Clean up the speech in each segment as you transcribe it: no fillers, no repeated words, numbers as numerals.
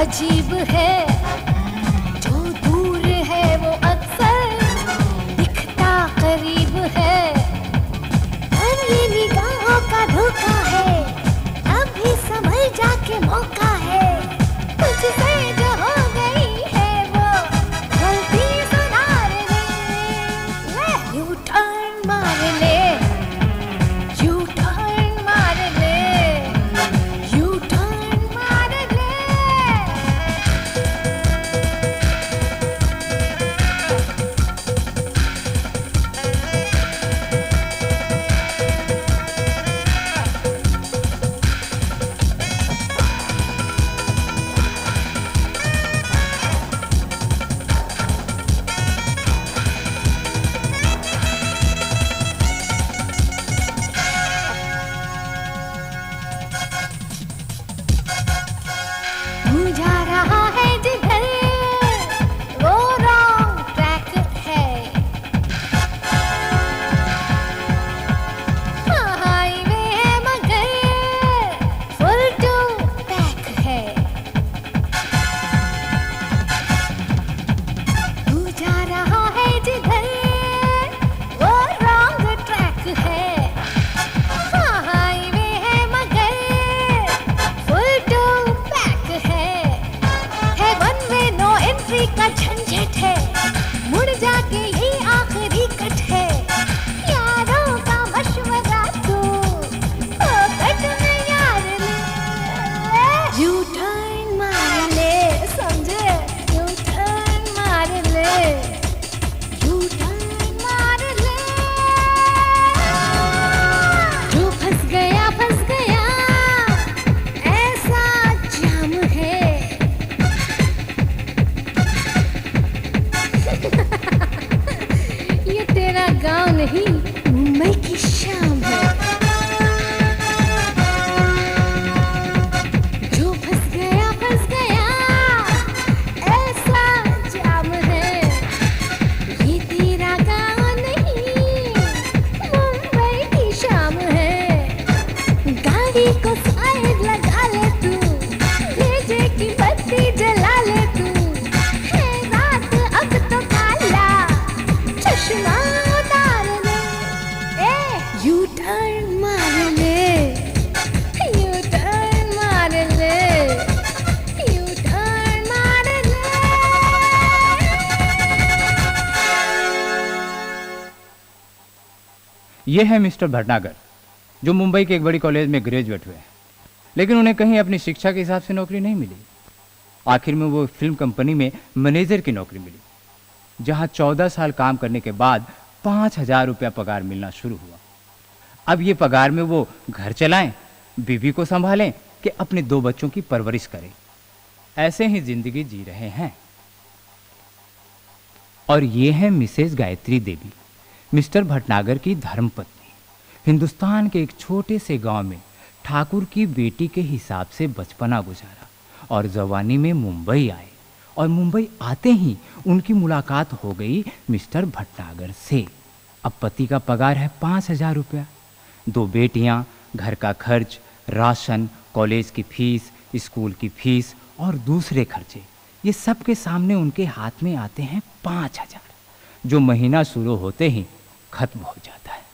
अजीब है, जो दूर है वो अक्सर दिखता करीब है। पर ये निगाहों का धोखा है, अभी समझ जाके मौका है। तुझसे जो हो गई है वो गलती सुधार ले। यू टर्न मार ले, यू टर्न मार ले, यू टर्न मार ले। तू जा रहा है जिधर वो रॉन्ग ट्रैक है। हाईवे है मगर फुल टू पैक है। तू जा रहा है जिधर वो रॉन्ग ट्रैक है। हाईवे है मगर फुल टू पैक है। वन में नो एंट्री का झंझट है, मुड़ जाके ये आखिरी कट है। यारों का मशवरा तू कट में यार ले। यू टर्न मार ले, समझे? यू टर्न मार ले, यू टर्न मार ले। जो फंस गया ऐसा जाम है। ये तेरा गांव नहीं, मुंबई की शाम है। जो फंस गया ऐसा जाम है। ये तेरा गांव नहीं, मुंबई की शाम है। गाड़ी को साइड लगा ले तू, भेजे की बत्ती जला ले तू। है रात अब तो काला, चश्मा उतार ले। यू टर्न मार ले, यू टर्न मार ले, यू टर्न मार ले। ये है मिस्टर भटनागर, जो मुंबई के एक बड़ी कॉलेज में ग्रेजुएट हुए हैं, लेकिन उन्हें कहीं अपनी शिक्षा के हिसाब से नौकरी नहीं मिली। आखिर में वो फिल्म कंपनी में मैनेजर की नौकरी मिली, जहां 14 साल काम करने के बाद 5,000 रुपया पगार मिलना शुरू हुआ। अब ये पगार में वो घर चलाएं, बीवी को संभालें कि अपने 2 बच्चों की परवरिश करें। ऐसे ही जिंदगी जी रहे हैं। और ये है मिसेस गायत्री देवी, मिस्टर भटनागर की धर्मपत्नी। हिंदुस्तान के एक छोटे से गांव में ठाकुर की बेटी के हिसाब से बचपना गुजारा और जवानी में मुंबई आए। और मुंबई आते ही उनकी मुलाकात हो गई मिस्टर भटनागर से। अब पति का पगार है 5,000 रुपया, 2 बेटियां, घर का खर्च, राशन, कॉलेज की फीस, स्कूल की फीस और दूसरे खर्चे, ये सब के सामने उनके हाथ में आते हैं 5,000, जो महीना शुरू होते ही खत्म हो जाता है।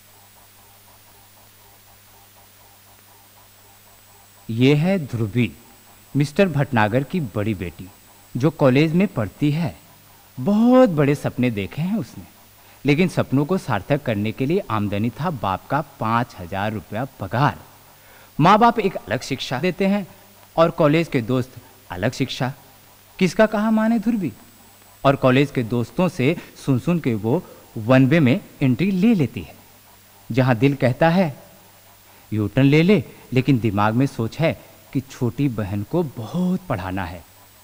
ये है ध्रुवी, मिस्टर भटनागर की बड़ी बेटी, जो कॉलेज में पढ़ती है। बहुत बड़े सपने देखे हैं उसने, लेकिन सपनों को सार्थक करने के लिए आमदनी था बाप का 5,000 रुपया पगार। माँ बाप एक अलग शिक्षा देते हैं और कॉलेज के दोस्त अलग शिक्षा। किसका कहा माने ध्रुवी? और कॉलेज के दोस्तों से सुन सुन के वो 1 वे में एंट्री ले लेती है, जहां दिल कहता है यू टर्न ले ले, लेकिन दिमाग में सोच है कि छोटी बहन को बहुत पढ़ाना है।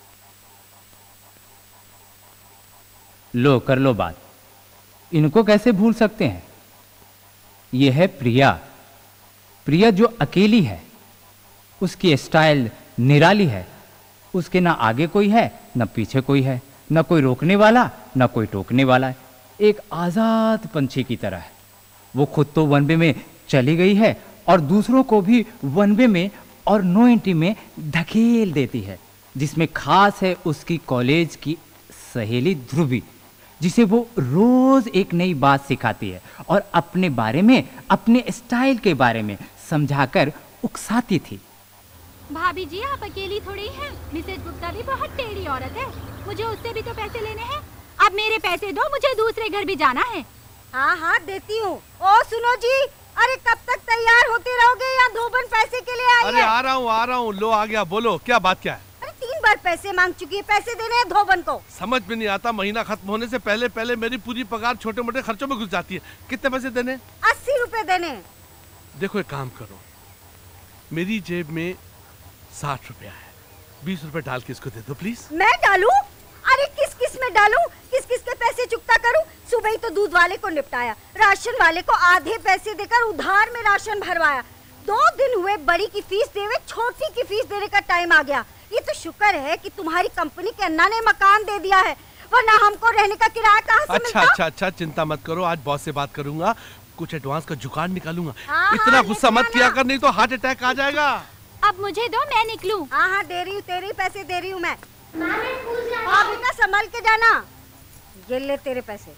लो कर लो बात, इनको कैसे भूल सकते हैं? ये है प्रिया। प्रिया जो अकेली है, उसकी स्टाइल निराली है। उसके ना आगे कोई है ना पीछे कोई है, ना कोई रोकने वाला ना कोई टोकने वाला है। एक आज़ाद पंछी की तरह है। वो खुद तो 1 वे में चली गई है और दूसरों को भी 1 वे में और नो एंट्री में धकेल देती है। जिसमें खास है उसकी कॉलेज की सहेली ध्रुवी, जिसे वो रोज एक नई बात सिखाती है और अपने बारे में, अपने स्टाइल के बारे में समझाकर उकसाती थी। भाभी जी आप अकेली थोड़ी हैं, मिसेज गुप्ता भी बहुत टेढ़ी औरत है, मुझे उससे भी तो पैसे लेने हैं। अब मेरे पैसे दो, मुझे दूसरे घर भी जाना है। हाँ हाँ देती हूँ। ओ सुनो जी, अरे कब तक तैयार होते रहोगे या धोबन पैसे के लिए आई है? अरे आ रहा हूँ, लो आ गया, बोलो क्या बात क्या है? अरे 3 बार पैसे मांग चुकी है, पैसे देने हैं धोबन को। समझ में नहीं आता, महीना खत्म होने से पहले पहले मेरी पूरी पगार छोटे मोटे खर्चों में घुस जाती है। कितने पैसे देने? 80 रुपए देने। देखो एक काम करो, मेरी जेब में 60 रुपया है, 20 रुपए डाल के इसको दे दो प्लीज। मैं डालूं? अरे किस किस में डालूं? किस किस के पैसे चुकता करूं? सुबह ही तो दूध वाले को निपटाया, राशन वाले को आधे पैसे देकर उधार में राशन भरवाया, 2 दिन हुए बड़ी की फीस देवे, छोटी की फीस देने का टाइम आ गया। ये तो शुक्र है कि तुम्हारी कंपनी के अन्ना ने मकान दे दिया है, वरना हमको रहने का किराया कहाँ से मिलता? अच्छा, चिंता मत करो, आज बॉस से बात करूंगा, कुछ एडवांस का जुगाड़ निकालूंगा। हाँ, इतना गुस्सा मत किया कर, नहीं तो हार्ट अटैक आ जाएगा। अब मुझे दो, मैं निकलूं। हाँ हाँ दे रही हूँ, तेरे ही पैसे दे रही हूँ मैं। हाँ बेटा संभाल के जाना। ये ले तेरे पैसे।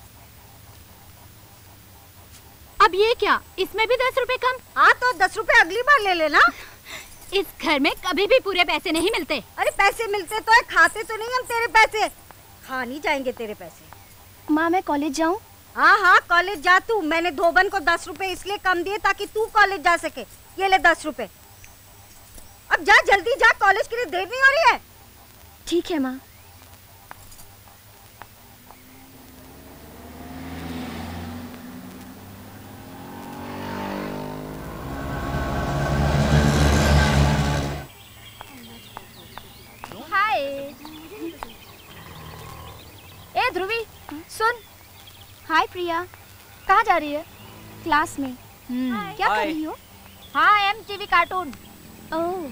अब ये क्या, इसमें भी 10 रुपए कम? हाँ तो 10 रुपए अगली बार ले लेना। इस घर में कभी भी पूरे पैसे नहीं मिलते। अरे पैसे मिलते तो है, खाते तो नहीं हम तेरे पैसे, खा नहीं जाएंगे तेरे पैसे। माँ मैं कॉलेज जाऊँ? हाँ हाँ कॉलेज जा तू, मैंने धोबन को 10 रुपए इसलिए कम दिए ताकि तू कॉलेज जा सके। ये ले 10 रुपए, अब जा जल्दी जा, कॉलेज के लिए देर नहीं हो रही है। ठीक है माँ। हाय। ए ध्रुवी सुन। हाय प्रिया, कहाँ जा रही है? क्लास में। क्या कर रही हो? हाँ MTV कार्टून। ओह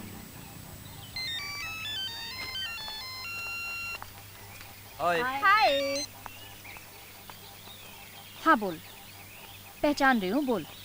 हाय। हाँ बोल, पहचान रही हूँ, बोल।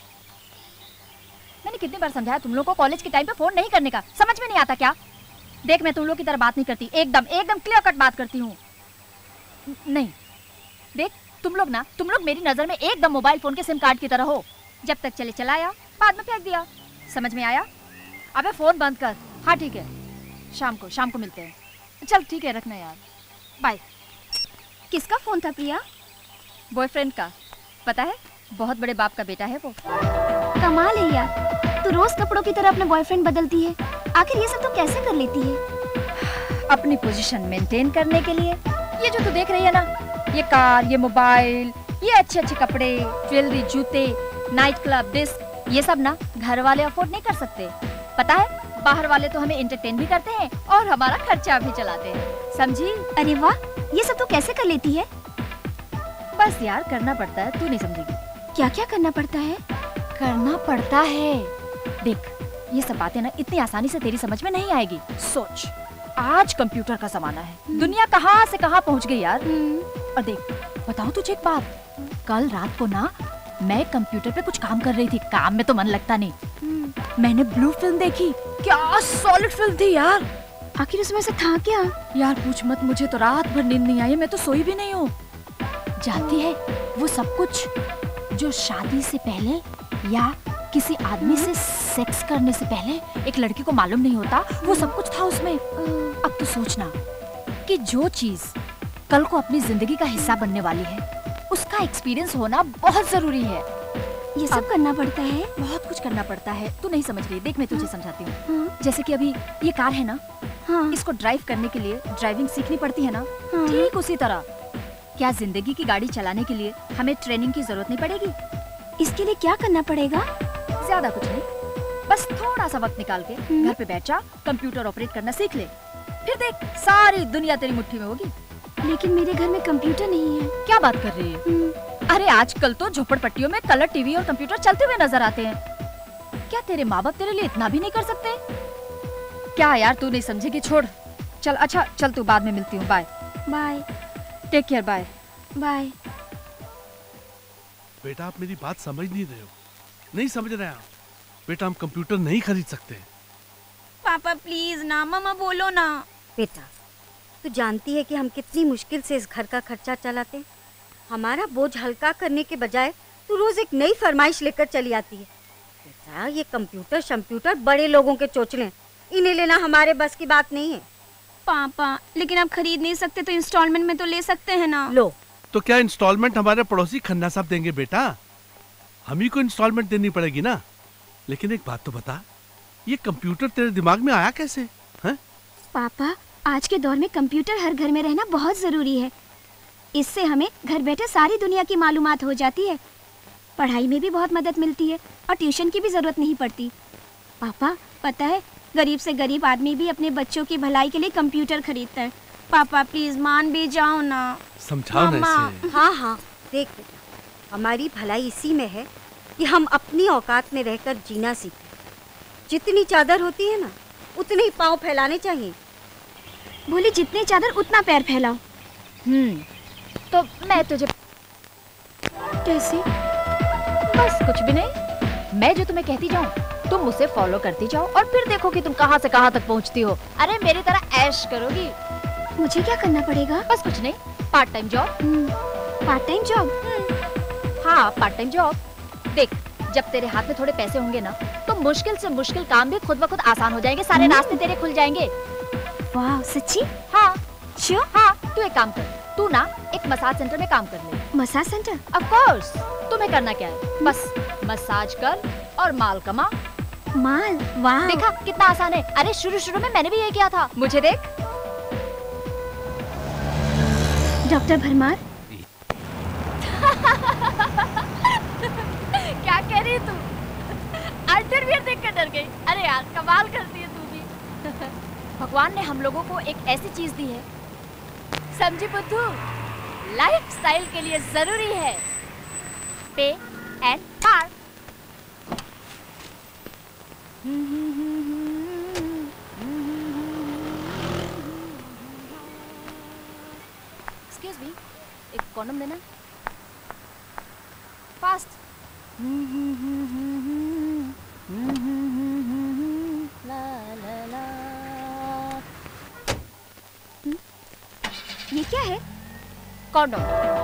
मैंने कितनी बार समझाया तुम लोग को कॉलेज के टाइम पे फोन नहीं करने का, समझ में नहीं आता क्या? देख मैं तुम लोग की तरह बात नहीं करती, एकदम क्लियर कट बात करती हूँ। नहीं देख तुम लोग मेरी नजर में एकदम मोबाइल फोन के सिम कार्ड की तरह हो, जब तक चले चलाया, बाद में फेंक दिया। समझ में आया? अबे फोन बंद कर। हाँ ठीक है, शाम को मिलते हैं। चल ठीक है, रखना यार, बाय। किसका फोन था प्रिया? बॉयफ्रेंड का, पता है बहुत बड़े बाप का बेटा है वो। कमाल है यार, तू रोज कपड़ों की तरह अपने बॉयफ्रेंड बदलती है, आखिर ये सब तू कैसे कर लेती है? अपनी पोजीशन मेंटेन करने के लिए। ये जो तू देख रही है ना, ये कार, ये मोबाइल, ये अच्छे कपड़े, ज्वेलरी, जूते, नाइट क्लब, डिस्क, ये सब ना घर वाले अफोर्ड नहीं कर सकते। पता है बाहर वाले तो हमें एंटरटेन भी करते हैं और हमारा खर्चा भी चलाते हैं, समझी? अरे वाह, ये सब तू कैसे कर लेती है? बस यार करना पड़ता है, तू नहीं समझेगी। क्या क्या करना पड़ता है? करना पड़ता है। देख ये सब बातें ना इतनी आसानी से तेरी समझ में नहीं आएगी। सोच, आज कंप्यूटर का जमाना है, दुनिया कहाँ से कहाँ पहुँच गई यार। और देख बताऊँ तुझे एक बात, कल रात को ना मैं कंप्यूटर पे कुछ काम कर रही थी, काम में तो मन लगता नहीं, मैंने ब्लू फिल्म देखी, क्या सॉलिड फिल्म थी यार। आखिर उसमें से था क्या? यार पूछ मत, मुझे तो रात भर नींद नहीं आई, मैं तो सोई भी नहीं हूँ। जानती है वो सब कुछ जो शादी से पहले या किसी आदमी से सेक्स करने से पहले एक लड़की को मालूम नहीं होता, वो सब कुछ था उसमें। अब तो सोचना कि जो चीज कल को अपनी जिंदगी का हिस्सा बनने वाली है, उसका एक्सपीरियंस होना बहुत जरूरी है। ये सब करना पड़ता है? बहुत कुछ करना पड़ता है, तू नहीं समझ रही। देख मैं तुझे समझाती हूँ। जैसे कि अभी ये कार है ना, इसको ड्राइव करने के लिए ड्राइविंग सीखनी पड़ती है ना, ठीक उसी तरह क्या जिंदगी की गाड़ी चलाने के लिए हमें ट्रेनिंग की जरूरत नहीं पड़ेगी? इसके लिए क्या करना पड़ेगा? ज्यादा कुछ नहीं, बस थोड़ा सा वक्त निकाल के घर पे बैठ जा, कंप्यूटर ऑपरेट करना सीख ले, फिर देख सारी दुनिया तेरी मुट्ठी में होगी। लेकिन मेरे घर में कंप्यूटर नहीं है। क्या बात कर रही है? अरे आजकल तो झोपड़पट्टियों में कलर टीवी और कंप्यूटर चलते हुए नजर आते हैं। क्या तेरे माँ बाप तेरे लिए इतना भी नहीं कर सकते? क्या यार तू नहीं समझेगी, छोड़। चल अच्छा चल, तू बाद में मिलती हूँ, bye bye. Take care, bye bye. बेटा आप मेरी बात समझ नहीं रहे हो, नहीं समझ रहे आप। बेटा हम कंप्यूटर नहीं खरीद सकते। पापा प्लीज ना, मम्मा बोलो ना। बेटा, तू जानती है कि हम कितनी मुश्किल से इस घर का खर्चा चलाते हैं। हमारा बोझ हल्का करने के बजाय तू रोज एक नई फरमाइश लेकर चली आती है। बेटा, ये कंप्यूटर बड़े लोगों के चोचले, इन्हें लेना हमारे बस की बात नहीं है। पापा, लेकिन आप खरीद नहीं सकते तो इंस्टॉलमेंट में तो ले सकते हैं ना। लो, तो क्या इंस्टॉलमेंट हमारे पड़ोसी खन्ना साहब देंगे बेटा? हम ही को इंस्टॉलमेंट देनी पड़ेगी ना। लेकिन एक बात तो बता, ये कंप्यूटर तेरे दिमाग में आया कैसे? हैं? पापा, आज के दौर में कंप्यूटर हर घर में रहना बहुत जरूरी है। इससे हमें घर बैठे सारी दुनिया की मालूमात हो जाती है, पढ़ाई में भी बहुत मदद मिलती है और ट्यूशन की भी जरूरत नहीं पड़ती। पापा, पता है गरीब से गरीब आदमी भी अपने बच्चों की भलाई के लिए कंप्यूटर खरीदता है। पापा प्लीज मान भी जाओ ना। समझाओ ना मामा। इसे। हाँ हाँ, देख बेटा, हमारी भलाई इसी में है कि हम अपनी औकात में रहकर जीना सीखें। जितनी चादर होती है ना, उतने ही पाँव फैलाने चाहिए। बोले जितनी चादर उतना पैर फैलाओ। तो मैं तुझे कैसे? बस कुछ भी नहीं, मैं जो तुम्हें कहती जाऊँ तुम उसे फॉलो करती जाओ और फिर देखो कि तुम कहाँ से कहाँ तक पहुँचती हो। अरे मेरी तरह ऐश करोगी। मुझे क्या करना पड़ेगा? बस कुछ नहीं, part time job. Part time job? हाँ, पार्ट टाइम जॉब। देख, जब तेरे हाथ में थोड़े पैसे होंगे ना, तो मुश्किल से मुश्किल काम भी खुद ब खुद आसान हो जाएंगे, सारे रास्ते तेरे खुल जाएंगे। वाह, सच्ची? हाँ श्योर? हाँ, तू एक काम कर, तू ना एक मसाज सेंटर में काम कर ले। Massage centre? ऑफ कोर्स, तुम्हें करना क्या है, बस मसाज कर और माल कमा। माल? वाह। देखा कितना आसान है। अरे शुरू शुरू में मैंने भी ये किया था, मुझे देख। डॉक्टर भरमार? क्या कह रही है तू? अंडरवियर देखकर डर गई। अरे यार, कमाल करती है तू भी। भगवान ने हम लोगों को एक ऐसी चीज दी है, समझी बुद्धू, लाइफस्टाइल के लिए जरूरी है पे एंड पार। एक्सक्यूज मी, एक कॉन्डम देना फास्ट। ला ला ला। ये क्या है? कॉन्डम।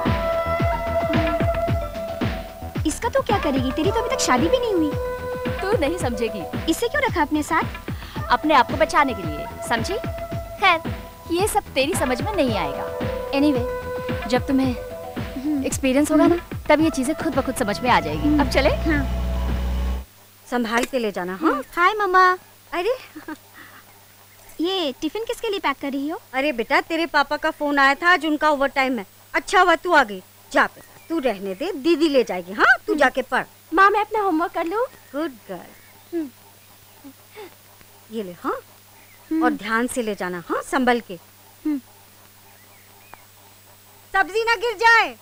इसका तो क्या करेगी? तेरी तो अभी तक शादी भी नहीं हुई। तू नहीं समझेगी, इसे क्यों रखा अपने साथ? अपने आप को बचाने के लिए, समझी? खैर, ये सब तेरी समझ में नहीं आएगा। एनीवे, जब तुम्हें एक्सपीरियंस होगा ना, तब ये चीजें खुद ब खुद समझ में आ जाएगी। अब चले? हाँ। संभाल के ले जाना। हाँ, हाय मम्मा। अरे ये टिफिन किसके लिए पैक कर रही हो? अरे बेटा, तेरे पापा का फोन आया था, आज उनका ओवर टाइम है। अच्छा हुआ तू आ गई। जा बेटा, तू रहने दे, दीदी ले जाएगी। हाँ, तू जाके पढ़। माँ, मैं अपना होमवर्क कर लूँ? Good girl. ये ले। हाँ, और ध्यान से ले जाना। हाँ, संभल के। सब्जी ना गिर जाए।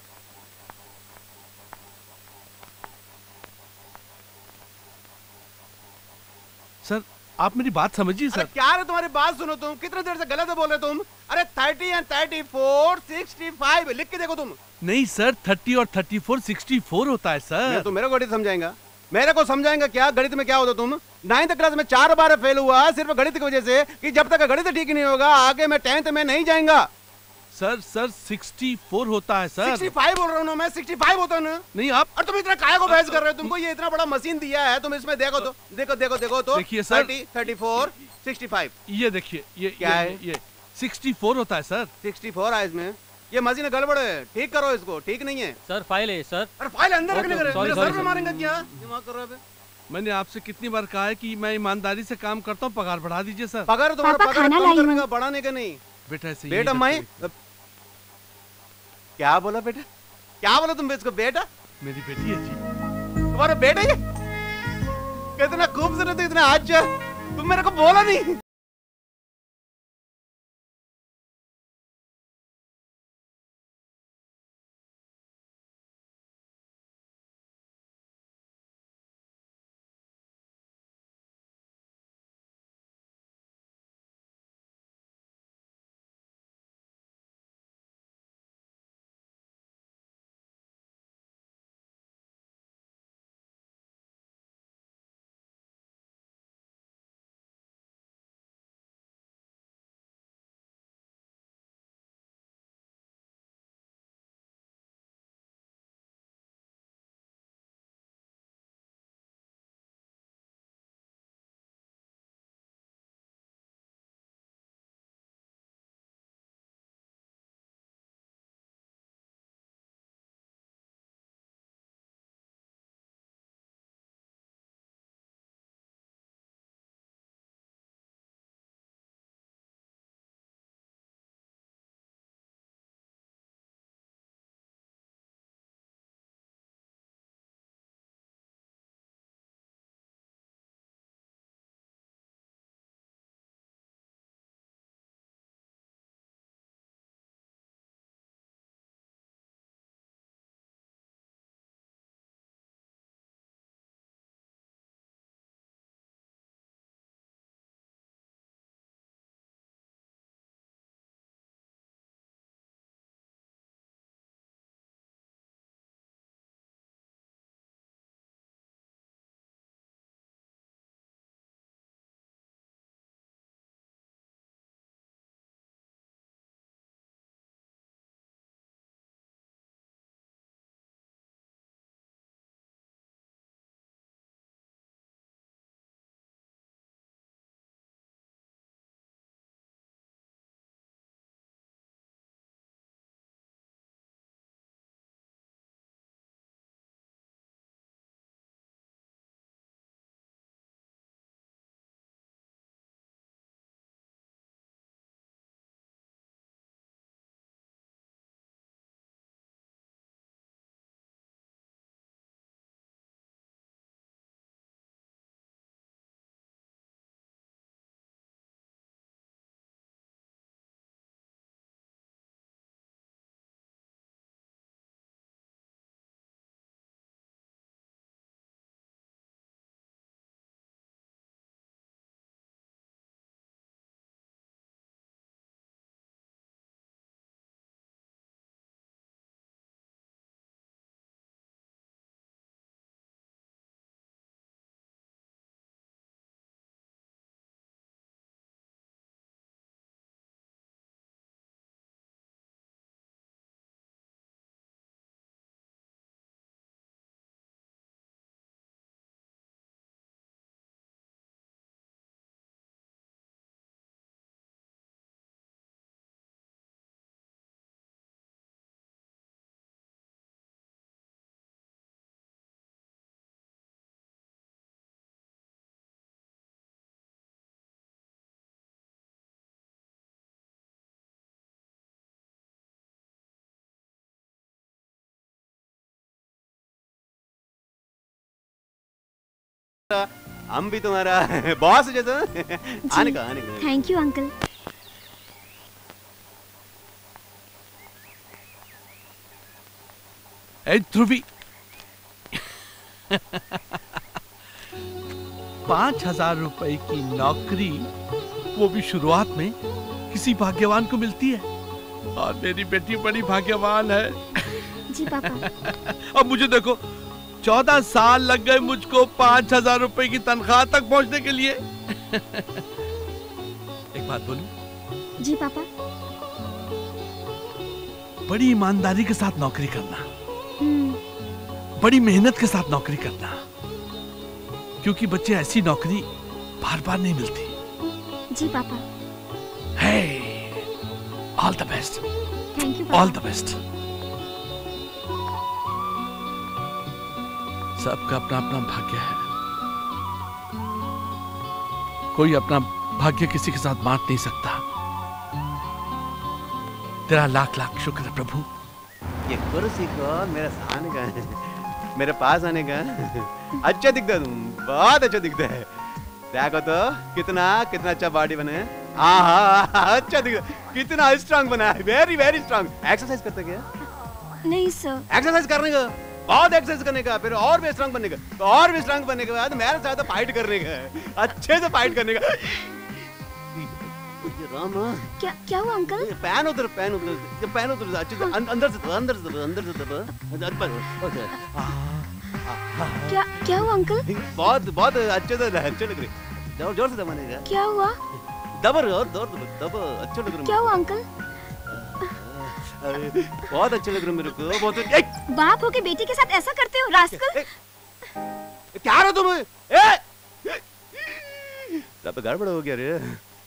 सर, आप मेरी बात समझिए अरे सर। क्या रे, तुम्हारी बात सुनो तुम, कितने देर से गलत बोल रहे तुम। अरे 30 एंड 34 65 लिख के देखो तुम। नहीं सर, 30 और 34 64 होता है सर। तो मेरे को गणित समझाएगा? मेरे को समझाएगा क्या? गणित में क्या होता तुम? 9th क्लास में 4 बार फेल हुआ सिर्फ गणित की वजह से, कि जब तक गणित ठीक नहीं होगा आगे मैं 10th में नहीं जाएगा। सर 64 होता है सर। 65 बोल रहा हूँ ना मैं, 65 होता है ना। नहीं आप। और तुम इतना काहे को बहस कर रहे हो? तुमको ये इतना बड़ा मशीन दिया है, तुम इसमें देखो तो, देखो तो। देखिए सर। 30 34 65। ये देखिए, ये क्या है? ये 64 होता है सर। 64 है इसमें। ये मशीन गड़बड़ है, ठीक करो इसको। ठीक नहीं है सर, फाइल है सर। अरे फाइल अंदर रखने करे, सॉरी, मेरे सॉरी, सर में सर। मारेंगे क्या? दिमाग कर रहा है बे। मैंने आपसे कितनी बार कहा है कि मैं ईमानदारी से काम करता हूँ, पगार बढ़ा दीजिए सर। पगार तुम्हारा पापा, पगार खाना कम लाई करने हूँ। का, बढ़ाने का नहीं। बेटा ऐसे बेटा मैं क्या बोला बेटा? क्या बोला तुम इसको? बेटा मेरी बेटी है जी। तुम्हारा बेटा ये कितना खूबसूरत है, इतना अच्छा। तुम मेरे को बोला नहीं। हम भी तुम्हारा बॉस जैसा। आने का। Thank you uncle. ए ध्रुवी, 5,000 रुपए की नौकरी, वो भी शुरुआत में, किसी भाग्यवान को मिलती है। और मेरी बेटी बड़ी भाग्यवान है। जी पापा। अब मुझे देखो, 14 साल लग गए मुझको 5,000 रुपए की तनख्वाह तक पहुंचने के लिए। एक बात बोलूं? जी पापा। बड़ी ईमानदारी के साथ नौकरी करना, बड़ी मेहनत के साथ नौकरी करना, क्योंकि बच्चे ऐसी नौकरी बार बार नहीं मिलती। जी पापा। Hey, all the best. Thank you. All the best. सबका अपना अपना भाग्य है, कोई अपना भाग्य किसी के साथ बांट नहीं सकता। तेरा लाख लाख शुक्र है प्रभु। ये कुर्सी को मेरे आने का, मेरे पास आने का। अच्छा दिखता है तुम, बहुत अच्छा दिखता है। देखो तो कितना कितना अच्छा बॉडी बने। हाँ, अच्छा दिखता, कितना स्ट्रांग बना है, वेरी वेरी स्ट्रांग। एक्सरसाइज करते क्या? नहीं सर। एक्सरसाइज करने का, बहुत एक्सरसाइज करने का, फिर और भी स्ट्रांग बनने का, तो और भी स्ट्रांग बनने के बाद मेरे साथ फाइट करने का, अच्छे से फाइट करने का। रामा, क्या हुआ अंकल? पैन उधर, पैन उधर, पैन उधर, अच्छे से अंदर से अंदर से अंदर से क्या हुआ अंकल? बहुत बहुत अच्छे से, अच्छे लग रहे। जोर जोर से दबाने का। क्या हुआ? दबर और दब, अच्छा लग रहा। क्या हुआ अंकल? बहुत अच्छे लग रहे मेरे को, बहुत। बाप हो के बेटी के साथ ऐसा करते हो रास्कल? क्या रहे तुम? सब गड़बड़ हो गया रे।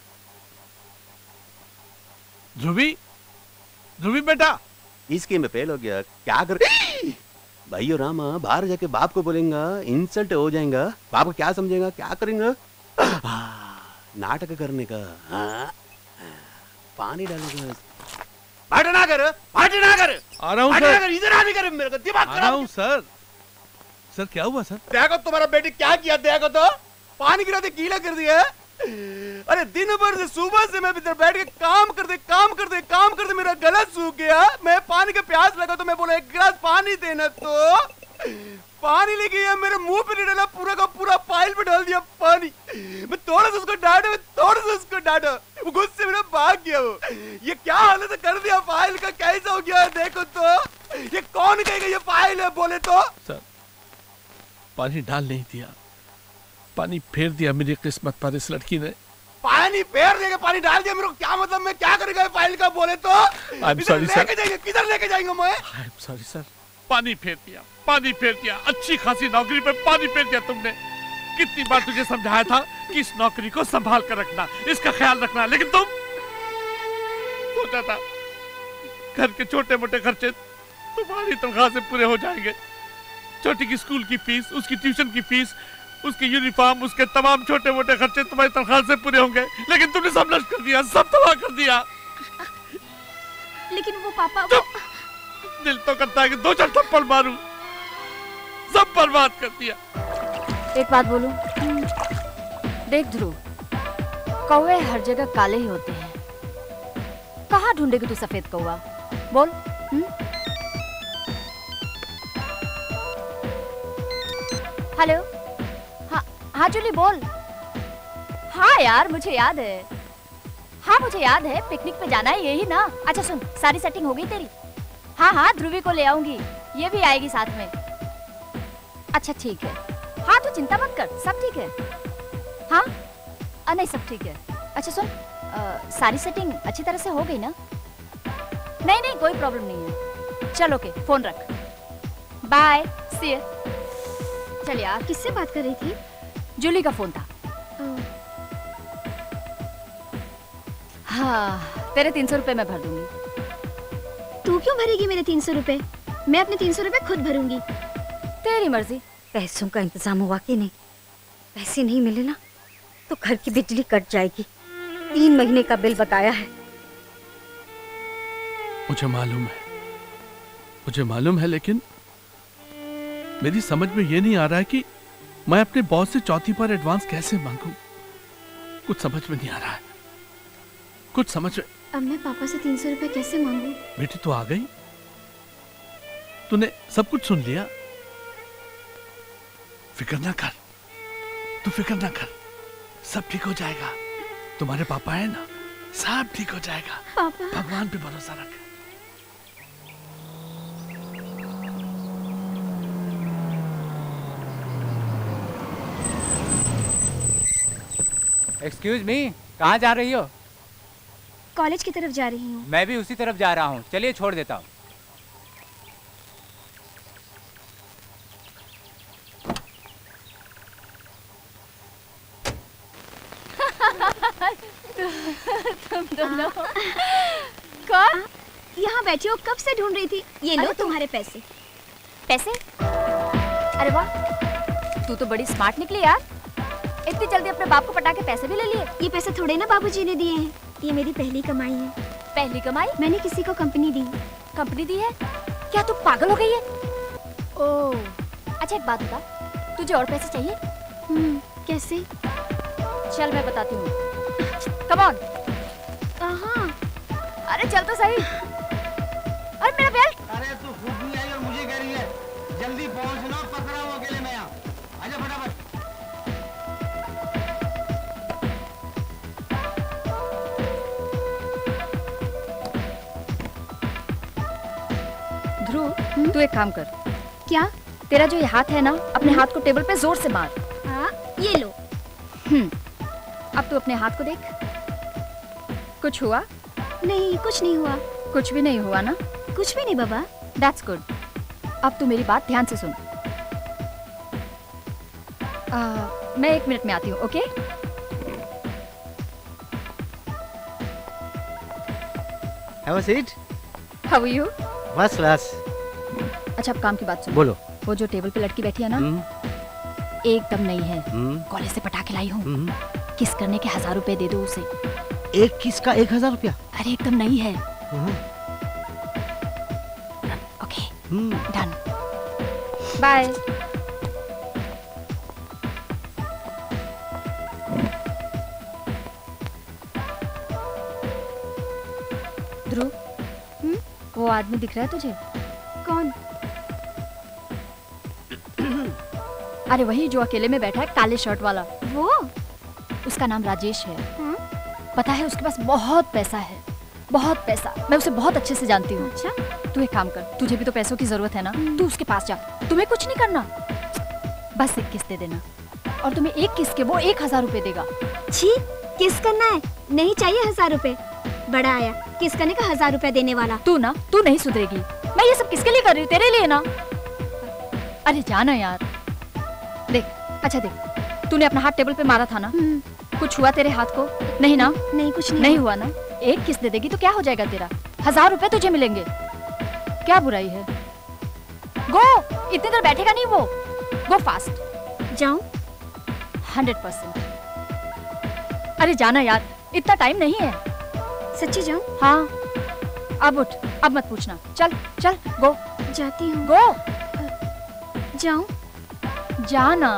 ध्रुवी बेटा, इसके में फेल हो गया, क्या कर? भाइयों रामा, बाहर जाके बाप को बोलेगा, इंसल्ट हो जाएगा, बाप को क्या समझेगा, क्या करेंगे? नाटक करने का। पानी डालेगा। पार्टी ना कर, पार्टी ना कर। आ रहा हूँ सर। इधर आने कर, मेरे को दिमाग खराब। आ रहा हूँ सर। सर क्या हुआ सर? देखो तुम्हारा बेटी क्या किया, देखो तो पानी गिरा दे, गीला कर दिया। अरे दिन भर से, सुबह से मैं इधर बैठ के काम करते मेरा गला सूख गया। मैं पानी का प्यास लगा तो मैं बोला एक गिलास पानी देना, तो पानी लेके गया, मेरे मुंह पे नहीं डाला, पूरा का पूरा पाइल पे डाल दिया पानी। मैं थोड़ा सा उसको डांटा, वो गुस्से में भाग गया। वो ये क्या हालत कर दिया फाइल का, कैसा हो गया देखो तो। ये कौन कहेगा ये फाइल है बोले तो? सर, पानी डाल नहीं दिया, पानी फेर दिया मेरी किस्मत पर इस लड़की ने। पानी फेर देगा, पानी डाल दिया, मेरे को क्या मतलब, मैं क्या करेगा फाइल का बोले तो? Sorry sir. किधर लेके जाएंगे मैं? I am sorry sir. पानी फेर दिया, अच्छी खासी नौकरी पे पानी फेर दिया तुमने। कितनी बार तुझे समझाया था कि इस नौकरी को संभाल कर रखना, इसका ख्याल रखना, लेकिन तुम सोचा था घर के छोटे मोटे खर्चे तुम्हारी तनख्वाह से पूरे हो जाएंगे। छोटी की स्कूल की फीस, उसकी ट्यूशन की फीस, उसकी यूनिफॉर्म, उसके तमाम छोटे मोटे खर्चे तुम्हारी तनख्वाह से पूरे होंगे, लेकिन तुमने सब नष्ट कर दिया, सब तबाह कर दिया। लेकिन वो पापा, दिल तो करता है कि 2-4 थप्पड़ मारूं, सब बर्बाद कर दिया। एक बात बोलूं? देख ध्रुव, कौवे हर जगह काले ही होते हैं, कहाँ ढूंढेगी तू सफेद कौवा? बोल। हेलो, हाँ जूली बोल। हाँ यार मुझे याद है, मुझे याद है, पिकनिक पे जाना है यही ना? अच्छा सुन, सारी सेटिंग हो गई तेरी? हाँ ध्रुवी को ले आऊंगी, ये भी आएगी साथ में। अच्छा ठीक है, हाँ तू चिंता मत कर, सब ठीक है। हाँ नहीं सब ठीक है। अच्छा सुन, सारी सेटिंग अच्छी तरह से हो गई ना? नहीं कोई प्रॉब्लम नहीं है। चल ओके, फोन रख, बाय, सी यू। चल यार, किससे बात कर रही थी? जूली का फोन था। हाँ, तेरे 300 रुपए मैं भर दूंगी। तू क्यों भरेगी मेरे 300 रुपए? मैं अपने 300 रुपए खुद भरूंगी। तेरी मर्जी। पैसों का इंतजाम हुआ कि नहीं? पैसे नहीं मिले ना तो घर की बिजली कट जाएगी। 3 महीने का बिल बकाया है। मुझे मालूम है, लेकिन मेरी समझ में ये नहीं आ रहा है कि मैं अपने बॉस से चौथी पर एडवांस कैसे मांगू? कुछ समझ में नहीं आ रहा है, कुछ समझ में। अब मैं पापा से 300 रुपए कैसे मांगू? बेटी तू आ गई, तूने सब कुछ सुन लिया। फिक्र ना कर, तू फिक्र ना कर, सब ठीक हो जाएगा। तुम्हारे पापा है ना, सब ठीक हो जाएगा। पापा, भगवान पे भरोसा रख। एक्सक्यूज मी, कहाँ जा रही हो? कॉलेज की तरफ जा रही हूँ। मैं भी उसी तरफ जा रहा हूँ, चलिए छोड़ देता हूँ। तुम दोनों कौन? यहाँ बैठी हो, कब से ढूंढ रही थी। ये लो तुम्हारे पैसे। पैसे? अरे वाह, तू तो बड़ी स्मार्ट निकली यार। इतनी जल्दी अपने बाप को पटा के पैसे भी ले लिए। ये पैसे थोड़े ना बाबूजी ने दिए हैं, ये मेरी पहली कमाई है। पहली कमाई? मैंने किसी को कंपनी दी। कंपनी दी है? क्या तू पागल हो गई है? ओह, अच्छा एक बात बता, तुझे और पैसे चाहिए? कैसे? चल मैं बताती हूँ। Come on. अरे चल तो सही। अरे मेरा बेल्ट। अरे तू खुद नहीं आई और मुझे कह रही है जल्दी पहुंचना, पकड़ा हुआ अकेले मैं यहाँ। आजा फटाफट। ध्रुव, तू एक काम कर। क्या? तेरा जो ये हाथ है ना, अपने हाथ को टेबल पे जोर से मार। हाँ, ये लो। अब तू अपने हाथ को देख। कुछ हुआ? नहीं, कुछ नहीं हुआ। कुछ भी नहीं हुआ ना? कुछ भी नहीं बाबा। That's good. अब तू मेरी बात ध्यान से सुन। मैं 1 मिनट में आती हूँ, okay? Have a seat. How are you? First class. अच्छा अब काम की बात सुन। बोलो। वो जो टेबल पे लड़की बैठी है ना, एकदम नई है। कॉलेज से पटा के लाई हूँ। किस करने के 1000 रुपए दे दो उसे। एक किस का 1000 रुपया? अरे एकदम नई है। Okay, done. बाय। ध्रुव, वो आदमी दिख रहा है तुझे? कौन? अरे वही जो अकेले में बैठा है, काले शर्ट वाला। वो? उसका नाम राजेश है। पता है उसके पास बहुत पैसा है, बहुत पैसा। मैं उसे बहुत अच्छे से जानती हूँ। अच्छा? तू एक काम कर, तुझे भी तो पैसों की जरूरत है ना, तू उसके पास जा। तुम्हें कुछ नहीं करना, बस एक किस दे देना, और तुम्हें एक किस के वो 1000 रुपए देगा। छी, किस करना है? नहीं चाहिए 1000 रुपए। बड़ा आया किस करने का 1000 रुपए देने वाला। तू नहीं सुधरेगी। मैं ये सब किसके लिए कर रही हूँ? तेरे लिए ना। अरे जाना यार। देख, अच्छा देख, तूने अपना हाथ टेबल पे मारा था ना, कुछ हुआ तेरे हाथ को? नहीं ना? नहीं, कुछ नहीं। नहीं हुआ ना? एक किस दे देगी तो क्या हो जाएगा तेरा? 1000 रुपए तुझे मिलेंगे। क्या बुराई है? गो, इतनी देर बैठेगा नहीं वो। Go fast. जाऊं? 100%। अरे जाना यार, इतना टाइम नहीं है। सच्ची जाऊं? हाँ, अब उठ, अब मत पूछना। चल चल, गो। जाती हूँ। गो। जाऊं? जाना।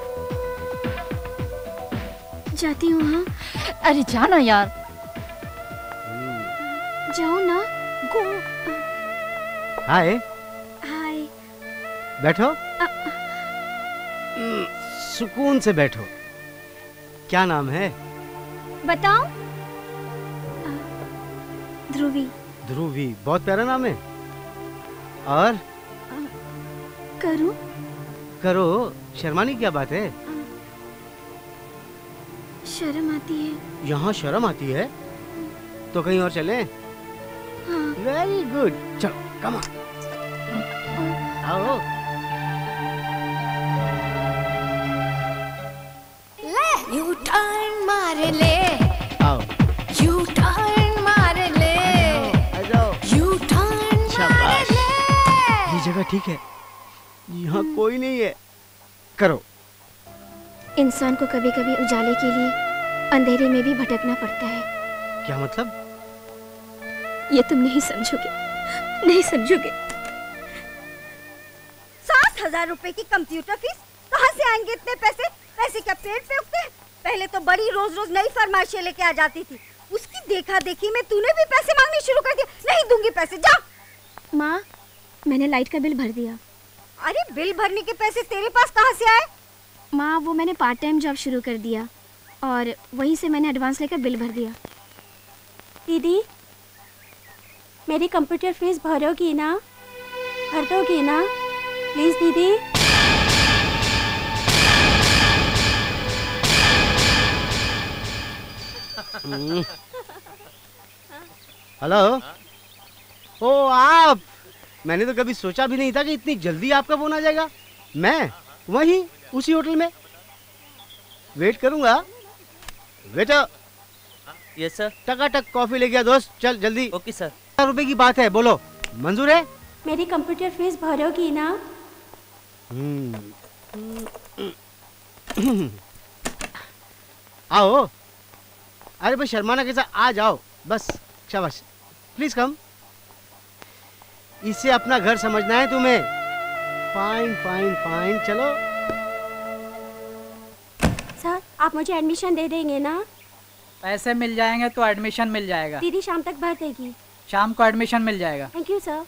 जाती हूँ। हाँ। अरे जाना यार। जाऊं ना? गो। हाय। हाय। बैठो। सुकून से बैठो। क्या नाम है? बताओ। ध्रुवी। ध्रुवी, बहुत प्यारा नाम है। और? करूं? करो, शर्मानी क्या बात है? शर्म आती है। यहाँ शर्म आती है? तो कहीं और चलें? हाँ। वेरी गुड, चलो कम ऑन, आओ। ले यू टर्न मार ले, आओ। यू टर्न मार ले, आ जाओ। यू टर्न मार शाबाश। ले। ये जगह ठीक है, यहाँ कोई नहीं है। करो। इंसान को कभी कभी उजाले के लिए अंधेरे में भी भटकना पड़ता है। क्या मतलब? ये तुम नहीं समझोगे, नहीं समझोगे। 7,000 रुपए की कंप्यूटर फीस कहाँ से आएंगे इतने पैसे? पैसे क्या पेड़ पे उगते हैं? पहले तो बड़ी रोज रोज नई फरमाइशें लेके आ जाती थी, उसकी देखा देखी में तूने भी पैसे मांगने शुरू कर दिया। नहीं दूंगी पैसे, जा। माँ, मैंने लाइट का बिल भर दिया। अरे बिल भरने के पैसे तेरे पास कहाँ से आए? माँ, वो मैंने पार्ट टाइम जॉब शुरू कर दिया और वहीं से मैंने एडवांस लेकर बिल भर दिया। दीदी, मेरी कंप्यूटर फीस भरोगी ना? भर दोगी ना प्लीज दीदी? हेलो। ओ आप, मैंने तो कभी सोचा भी नहीं था कि इतनी जल्दी आपका फोन आ जाएगा। मैं वहीं उसी होटल में वेट करूंगा। वेटर। Yes sir. टकाटक कॉफी ले गया दोस्त, चल जल्दी। Okay sir. 1000 रुपए की बात है, बोलो मंजूर है? मेरी कंप्यूटर फीस भरोगी ना? आओ। अरे भाई शर्माना कैसा, आ जाओ बस, शाबाश, प्लीज कम। इसे अपना घर समझना है तुम्हें। फाइन फाइन फाइन, चलो। सर, आप मुझे एडमिशन दे देंगे ना? पैसे मिल जाएंगे तो एडमिशन मिल जाएगा। दीदी शाम तक भर देगी। शाम को एडमिशन मिल जाएगा। Thank you sir.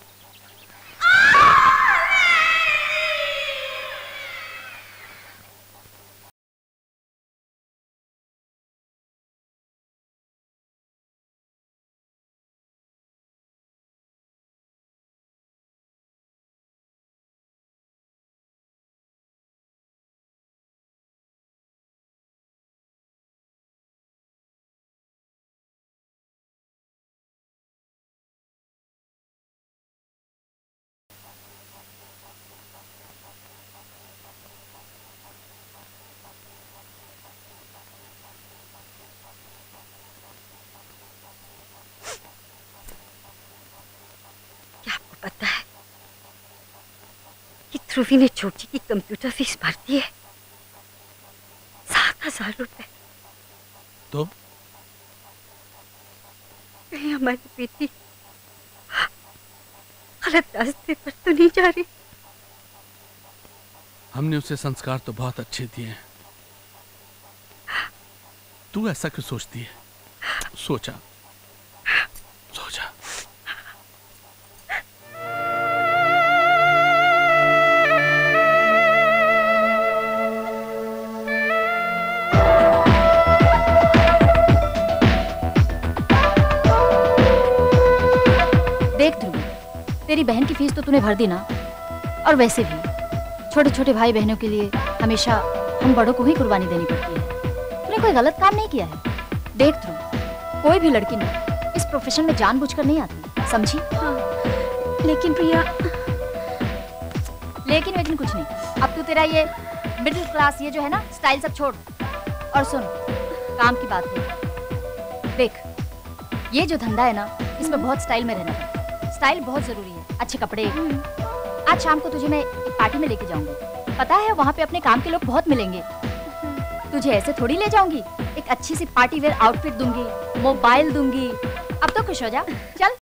पता है कि ध्रुवी ने छोटी की कंप्यूटर फीस भर दी है, 7,000 रुपए। तो कहीं हमारी बेटी गलत रास्ते पर तो नहीं जा रही? हमने उसे संस्कार तो बहुत अच्छे दिए हैं, तू ऐसा क्यों सोचती है? सोचा सोचा। देख ध्रुवी, तेरी बहन की फीस तो तूने भर दी ना, और वैसे भी छोटे छोटे भाई बहनों के लिए हमेशा हम बड़ों को ही कुर्बानी देनी पड़ती है। तूने कोई गलत काम नहीं किया है। देख ध्रुव, कोई भी लड़की ना इस प्रोफेशन में जानबूझकर नहीं आती, समझी? हाँ, लेकिन प्रिया। लेकिन कुछ नहीं। अब तू तेरा ये मिडिल क्लास ये जो है ना स्टाइल सब छोड़, और सुन, काम की बात है। देख, ये जो धंधा है ना, इसमें बहुत स्टाइल में रहना है। स्टाइल बहुत जरूरी है, अच्छे कपड़े। आज शाम को तुझे मैं एक पार्टी में लेके जाऊंगी, पता है वहाँ पे अपने काम के लोग बहुत मिलेंगे। तुझे ऐसे थोड़ी ले जाऊंगी, एक अच्छी सी पार्टी वेयर आउटफिट दूंगी, मोबाइल दूंगी। अब तो खुश हो जा, चल।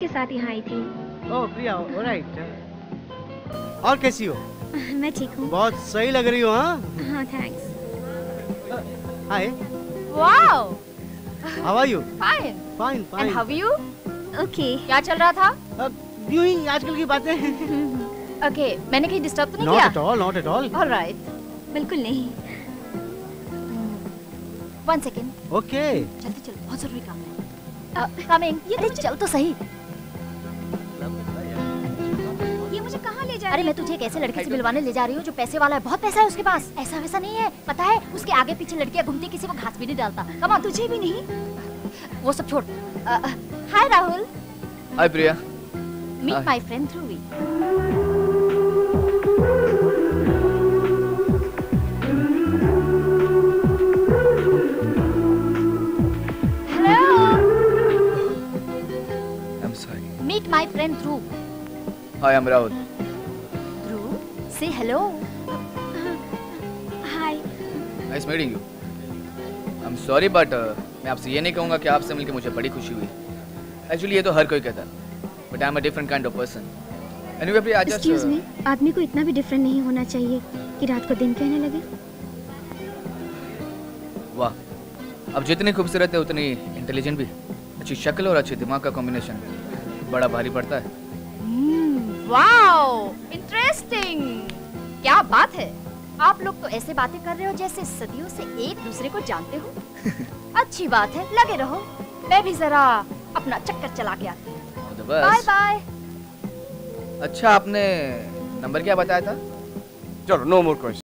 के साथ यहाँ आई थी। Oh Priya, alright. और कैसी हो? मैं ठीक हूँ। बहुत सही लग रही हो। हाँ thanks. Hi. Wow. How are you? Fine. Fine fine. And how you? Okay. क्या चल रहा था? यूं ही आजकल की बातें। ओके, मैंने कहीं डिस्टर्ब तो नहीं Not किया? at all, not at all. Alright. बिल्कुल नहीं। 1 सेकेंड। ओके। जल्दी चलो, बहुत जरूरी काम है। कमिंग। ये चल तो सही। ये मुझे कहाँ ले जा? अरे मैं तुझे एक ऐसे लड़के से मिलवाने ले जा रही हूँ जो पैसे वाला है, बहुत पैसा है उसके पास। ऐसा वैसा नहीं है, पता है? उसके आगे पीछे लड़कियाँ घूमती, किसी को घास भी नहीं डालता। Come on. तुझे भी नहीं? वो सब छोड़। Hi Rahul. Hi Priya. Meet my friend Dhruvi. Meet my friend Dhruv. Hi, I'm Rahul. Dhruv, say hello. Hi. Nice meeting you. I'm sorry but मैं आपसे ये नहीं कहूँगा कि आपसे मिलकर मुझे बड़ी खुशी हुई। Actually ये तो हर कोई कहता है, but I'm a different kind of person. Anyway, Priya just Excuse me, आदमी को इतना भी डिफरेंट नहीं होना चाहिए कि रात को दिन कहने लगे। वाह, अब जितनी खूबसूरत है उतनी इंटेलिजेंट भी। अच्छी शक्ल और अच्छे दिमाग का कॉम्बिनेशन बड़ा भारी पड़ता है। Wow, interesting. क्या बात है, आप लोग तो ऐसे बातें कर रहे हो जैसे सदियों से एक दूसरे को जानते हो। अच्छी बात है, लगे रहो। मैं भी जरा अपना चक्कर चला के आती हूँ। Bye bye. अच्छा, आपने नंबर क्या बताया था? चलो, नो मोर क्वेश्चन।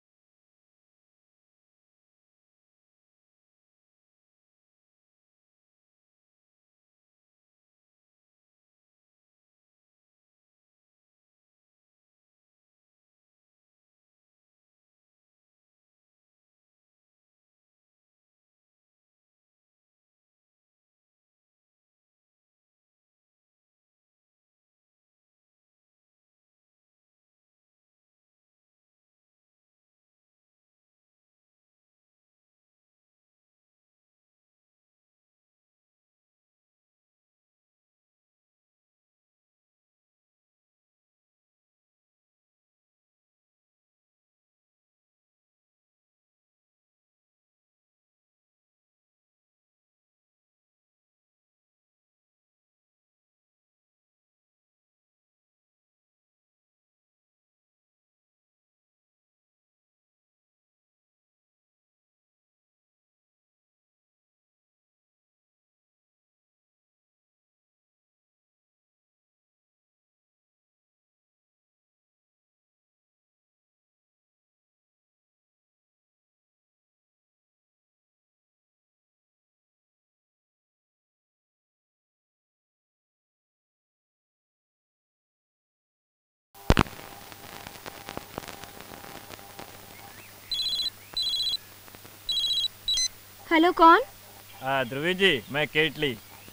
हेलो, कौन? ध्रुवी जी, मैं केटली।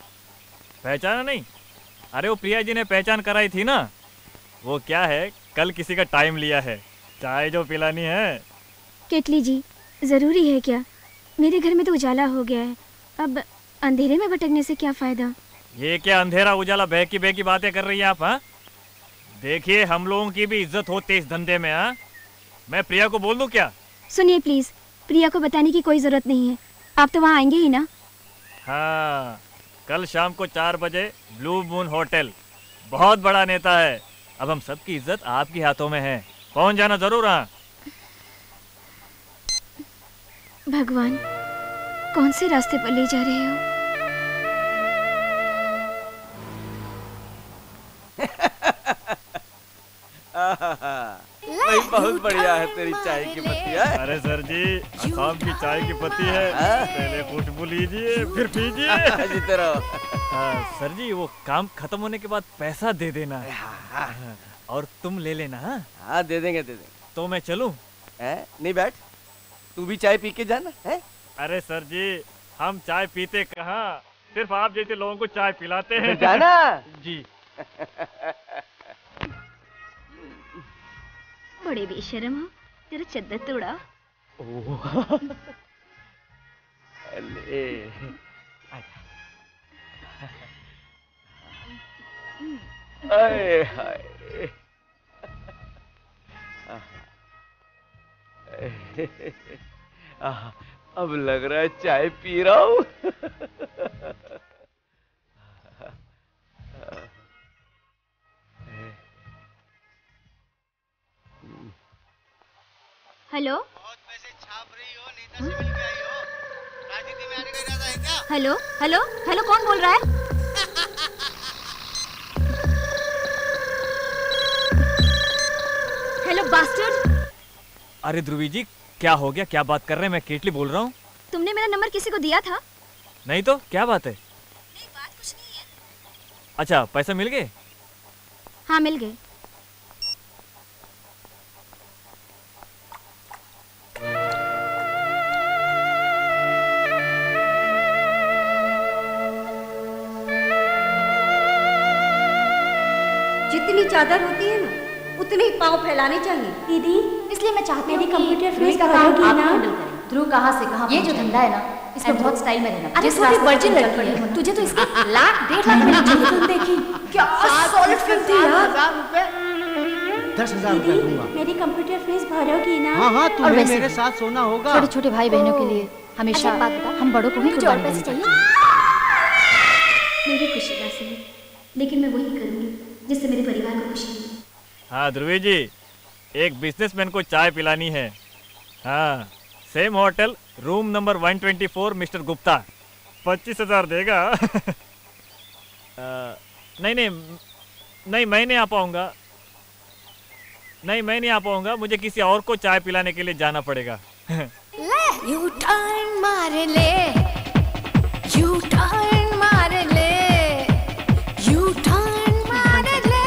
पहचाना नहीं? अरे वो प्रिया जी ने पहचान कराई थी ना। वो क्या है, कल किसी का टाइम लिया है, चाय जो पिलानी है। केटली जी, जरूरी है क्या? मेरे घर में तो उजाला हो गया है, अब अंधेरे में भटकने से क्या फायदा? ये क्या अंधेरा उजाला बहकी बहकी बातें कर रही हैं आप? हाँ, देखिए हम लोगों की भी इज्जत होती है इस धंधे में। हाँ, मैं प्रिया को बोल दूं क्या? सुनिए प्लीज, प्रिया को बताने की कोई जरूरत नहीं है। आप तो वहाँ आएंगे ही ना? हाँ, कल शाम को 4 बजे ब्लू मून होटल। बहुत बड़ा नेता है, अब हम सबकी इज्जत आपके हाथों में है। पहुंच जाना जरूर। हाँ। भगवान, कौन से रास्ते पर ले जा रहे हो? भाई बहुत बढ़िया है तेरी चाय की पत्ती है। अरे सर जी, असम की चाय की पत्ती है, पहले खुशबू लीजिए फिर पीजिए। जीते रहो। सर जी, वो काम खत्म होने के बाद पैसा दे देना और तुम ले लेना। हाँ, दे देंगे दे देंगे। तो मैं चलूं? नहीं, बैठ, तू भी चाय पी के जाना है। अरे सर जी, हम चाय पीते कहाँ, सिर्फ आप जैसे लोगों को चाय पिलाते हैं। जाना जी। बड़े बेशर्म हो, जरा चद्दर तोड़ा। आए हाय। अब लग रहा है चाय पी रहा हूँ। हेलो, बहुत पैसे छाप रही हो, नेता से मिल के आई हो, राजनीति में आने का इरादा है क्या? हेलो हेलो हेलो, कौन बोल रहा है? Hello bastard. अरे ध्रुवी जी, क्या हो गया? क्या बात कर रहे हैं? मैं केटली बोल रहा हूँ। तुमने मेरा नंबर किसी को दिया था? नहीं तो क्या बात है? नहीं, बात कुछ नहीं है। अच्छा, पैसे मिल गए? हाँ, मिल गए। जितनी चादर होती है ना, उतने ही पाँव फैलाने चाहिए। दीदी, इसलिए मैं चाहती हूँ मेरी कि कंप्यूटर ध्रुवी फीस का काम भरोगी आप ना? हैंडल करें। ध्रुव कहाँ से कहाँ ये जो धंधा है ना, इसमें बहुत स्टाइल में रहना। अरे थोड़ी वर्जिन लड़की है, तुझे तो इसकी लाख 1.5 लाख में फिल्म देखी। क्या सॉलिड फिल्म थी यार। 10,000 रुपए दीदी, दूंगा। मेरी कंप्यूटर फीस भरोगी ना? हाँ हाँ, और तुम्हें वैसे मेरे साथ सोना होगा। छोटे छोटे भाई बहनों के लिए हमेशा बात बता, हम बड़ों को ही मुझे और कुर्बानी पैसे देनी चाहिए? चाहिए। मेरी खुशी का सही, लेकिन मैं वही करूंगी जिससे मेरे परिवार को खुशी मिले। हाँ ध्रुवी जी, एक बिजनेसमैन को चाय पिलानी है। हाँ, same hotel, room number 124, Mr Gupta. 25,000 देगा। नहीं नहीं नहीं, मैं नहीं आ पाऊंगा। नहीं, मैं नहीं आ पाऊंगा, मुझे किसी और को चाय पिलाने के लिए जाना पड़ेगा। ले यू टर्न मार ले, यू टर्न मार ले, यू टर्न मार ले।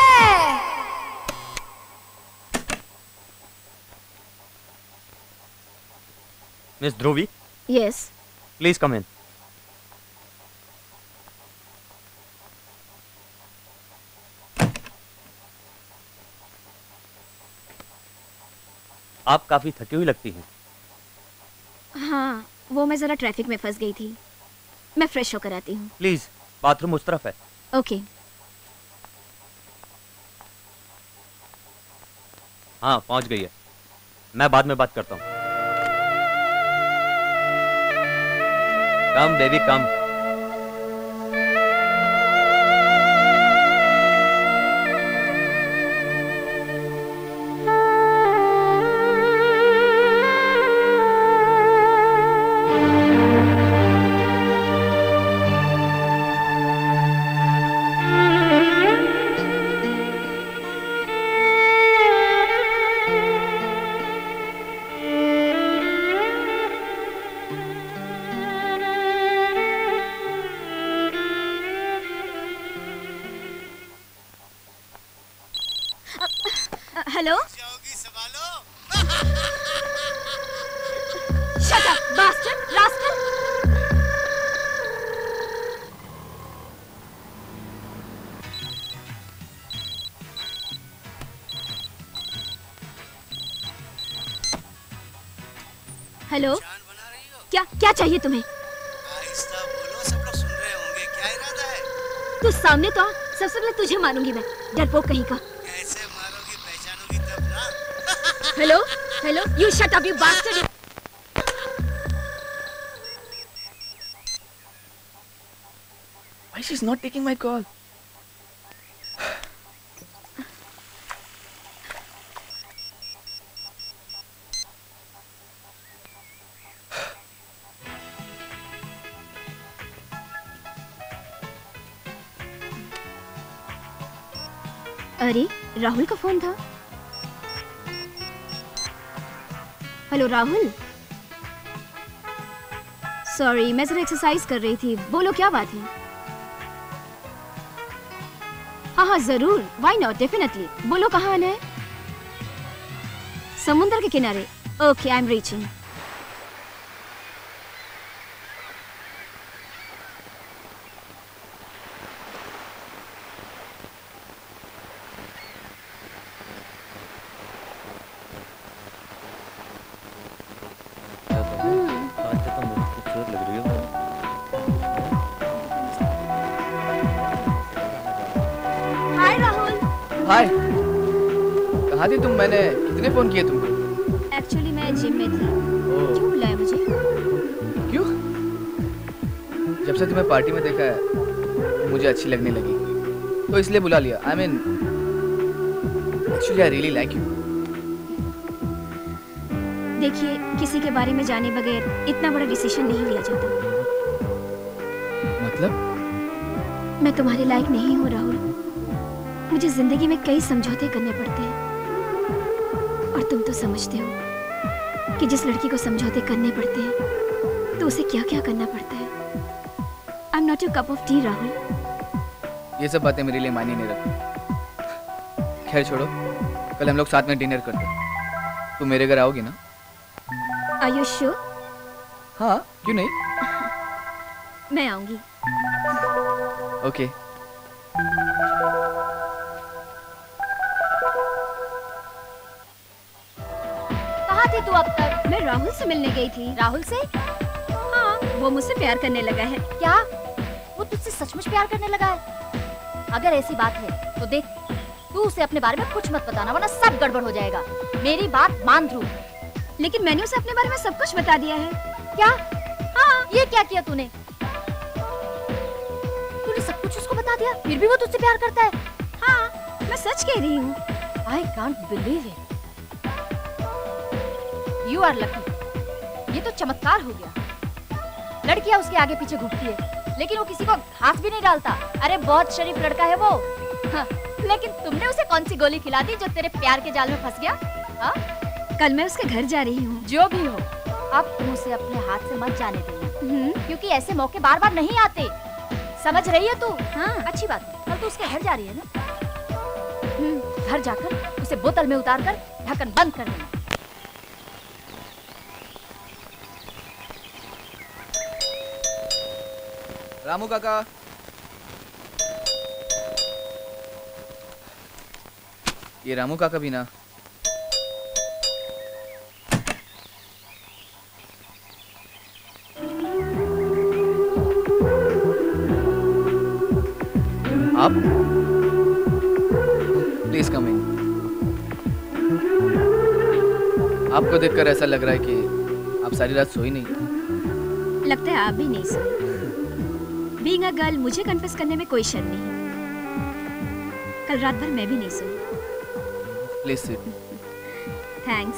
Miss Dhruvi, yes. Please come in. आप काफी थकी हुई लगती हैं। हाँ, वो मैं जरा ट्रैफिक में फंस गई थी। मैं फ्रेश होकर आती हूँ। प्लीज, बाथरूम उस तरफ है। ओके। हाँ, पहुंच गई है। मैं बाद में बात करता हूँ। Come baby come. Hello. Shut up bastard, rascal. Hello, क्या क्या चाहिए तुम्हें? आहिस्ता बोलो, सब लोग सुन रहे होंगे। क्या इरादा है? तू सामने तो आ, सबसे पहले तुझे मारूंगी मैं, डरपोक कहीं का। कैसे मारोगी, पहचानोगी तब ना। Hello hello, you shut up you bastard. Why she's not taking my call? अरे, राहुल का फोन था। हेलो राहुल। सॉरी, मैं जरा एक्सरसाइज कर रही थी। बोलो क्या बात है? हाँ हाँ जरूर, व्हाई नॉट, डेफिनेटली। बोलो कहाँ आना है? समुद्र के किनारे। Okay, I am reaching. खूबसूरत लग रही हो। हाय, कहाँ थी तुम? मैंने कितने फोन किए तुमको? एक्चुअली मैं जिम में थी। क्यों बुलाया मुझे? क्यों? जब से तुम्हें पार्टी में देखा है मुझे अच्छी लगने लगी, तो इसलिए बुला लिया। I mean, actually I really like you. देखिए, किसी के बारे में जाने बगैर इतना बड़ा डिसीजन नहीं लिया जाता। मतलब? मैं तुम्हारे लायक नहीं हूँ राहुल। मुझे जिंदगी में कई समझौते करने पड़ते हैं, और तुम तो समझते हो कि जिस लड़की को समझौते करने पड़ते हैं तो उसे क्या क्या करना पड़ता है। I am not your cup of tea Rahul. ये सब बातें मेरे लिए मायने नहीं रखती। खैर छोड़ो, कल हम लोग साथ में डिनर करते हैं। तुम मेरे घर आओगी ना? Are you sure? हाँ, क्यों नहीं? मैं आऊंगी। ओके। कहाँ थी तू अब तक? मैं राहुल से मिलने गई थी। राहुल से? हाँ, वो मुझसे प्यार करने लगा है। क्या? वो तुझसे सचमुच प्यार करने लगा है? अगर ऐसी बात है तो देख, तू उसे अपने बारे में कुछ मत बताना, वरना सब गड़बड़ हो जाएगा। मेरी बात मान ध्रुव। लेकिन मैंने उसे अपने बारे में सब कुछ बता दिया है। क्या? हाँ, ये क्या किया तूने? तूने सब कुछ उसको बता दिया, फिर भी वो तुझसे प्यार करता है? हाँ, मैं सच कह रही हूँ। I can't believe it. You are lucky. ये तो चमत्कार हो गया। लड़कियां उसके आगे पीछे घूमती है, लेकिन वो किसी को हाथ भी नहीं डालता। अरे बहुत शरीफ लड़का है वो। हाँ, लेकिन तुमने उसे कौन सी गोली खिला दी जो तेरे प्यार के जाल में फंस गया? हाँ? कल मैं उसके घर जा रही हूँ। जो भी हो, अब तुम उसे अपने हाथ से मत जाने देना, क्योंकि ऐसे मौके बार बार नहीं आते। समझ रही है तू? हाँ। अच्छी बात है। कल तू उसके घर जा रही है ना? घर जाकर उसे बोतल में उतारकर ढक्कन बंद कर देना। रामू काका, ये रामू काका भी ना। आप प्लीज कम इन। आपको देखकर ऐसा लग रहा है कि आप सारी रात सोई नहीं। लगता है आप भी नहीं सोई। बीइंग अ गर्ल, मुझे कन्फेस करने में कोई शर्म नहीं। कल रात भर मैं भी नहीं सोई। Please sit. थैंक्स।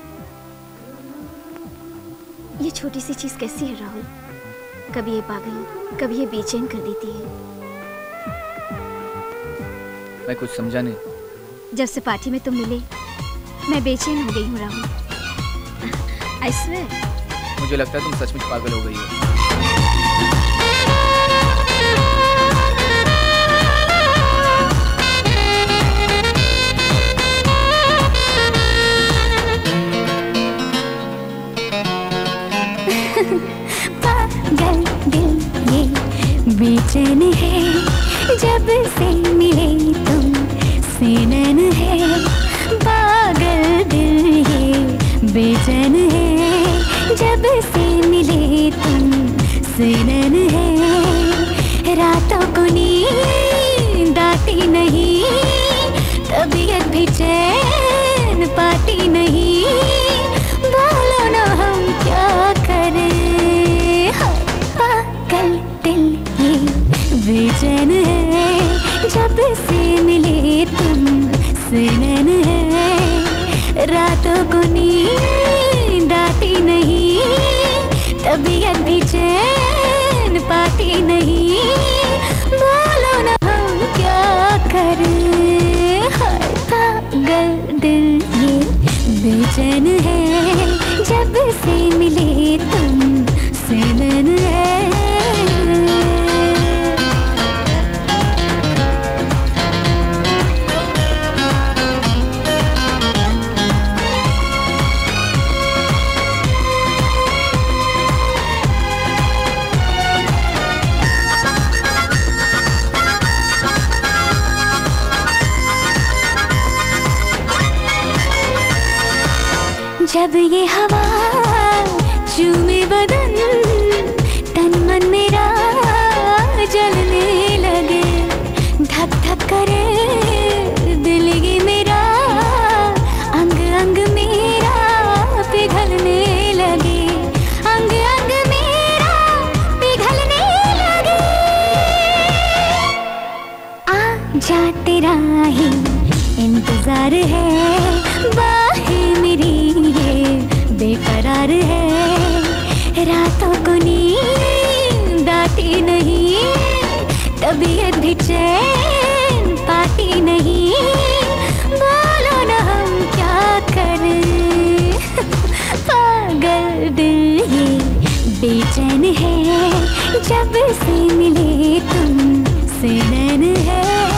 ये छोटी सी चीज कैसी है राहुल? कभी ये पागल, कभी ये बेचैन कर देती है। मैं कुछ समझा नहीं। जब से पार्टी में तुम मिले, मैं बेचैन हो गई हूँ राहुल। I swear. मुझे लगता है तुम सचमुच पागल हो गई हो। पागल दिल ये बेचैन है, जब से मिले तुम सीनन है। पागल दिल ये बेचैन है, जब से मिले तुम सीनन है। रातों को नींद आती नहीं, तबीयत भी चैन पाती नहीं। बोलो ना हम क्या करें? पागल दिल ये बेचैन है, जब से मिले तुम सीनन है। रातों को नींद आती नहीं, तबीयत भी चैन पाती नहीं। बोलो ना हम क्या करें? पागल दिल ये बेचैन है, जब से मिले तुम सीनन है। जब ये हवा चूमे बदन, तन मन मेरा जलने लगे। धक धक करे दिल रातों को नींद आती नहीं, तबीयत भी चैन पाती नहीं, बोलो ना हम क्या करें। पागल दिल ये बेचैन है, जब से मिले तुमसे नैन है।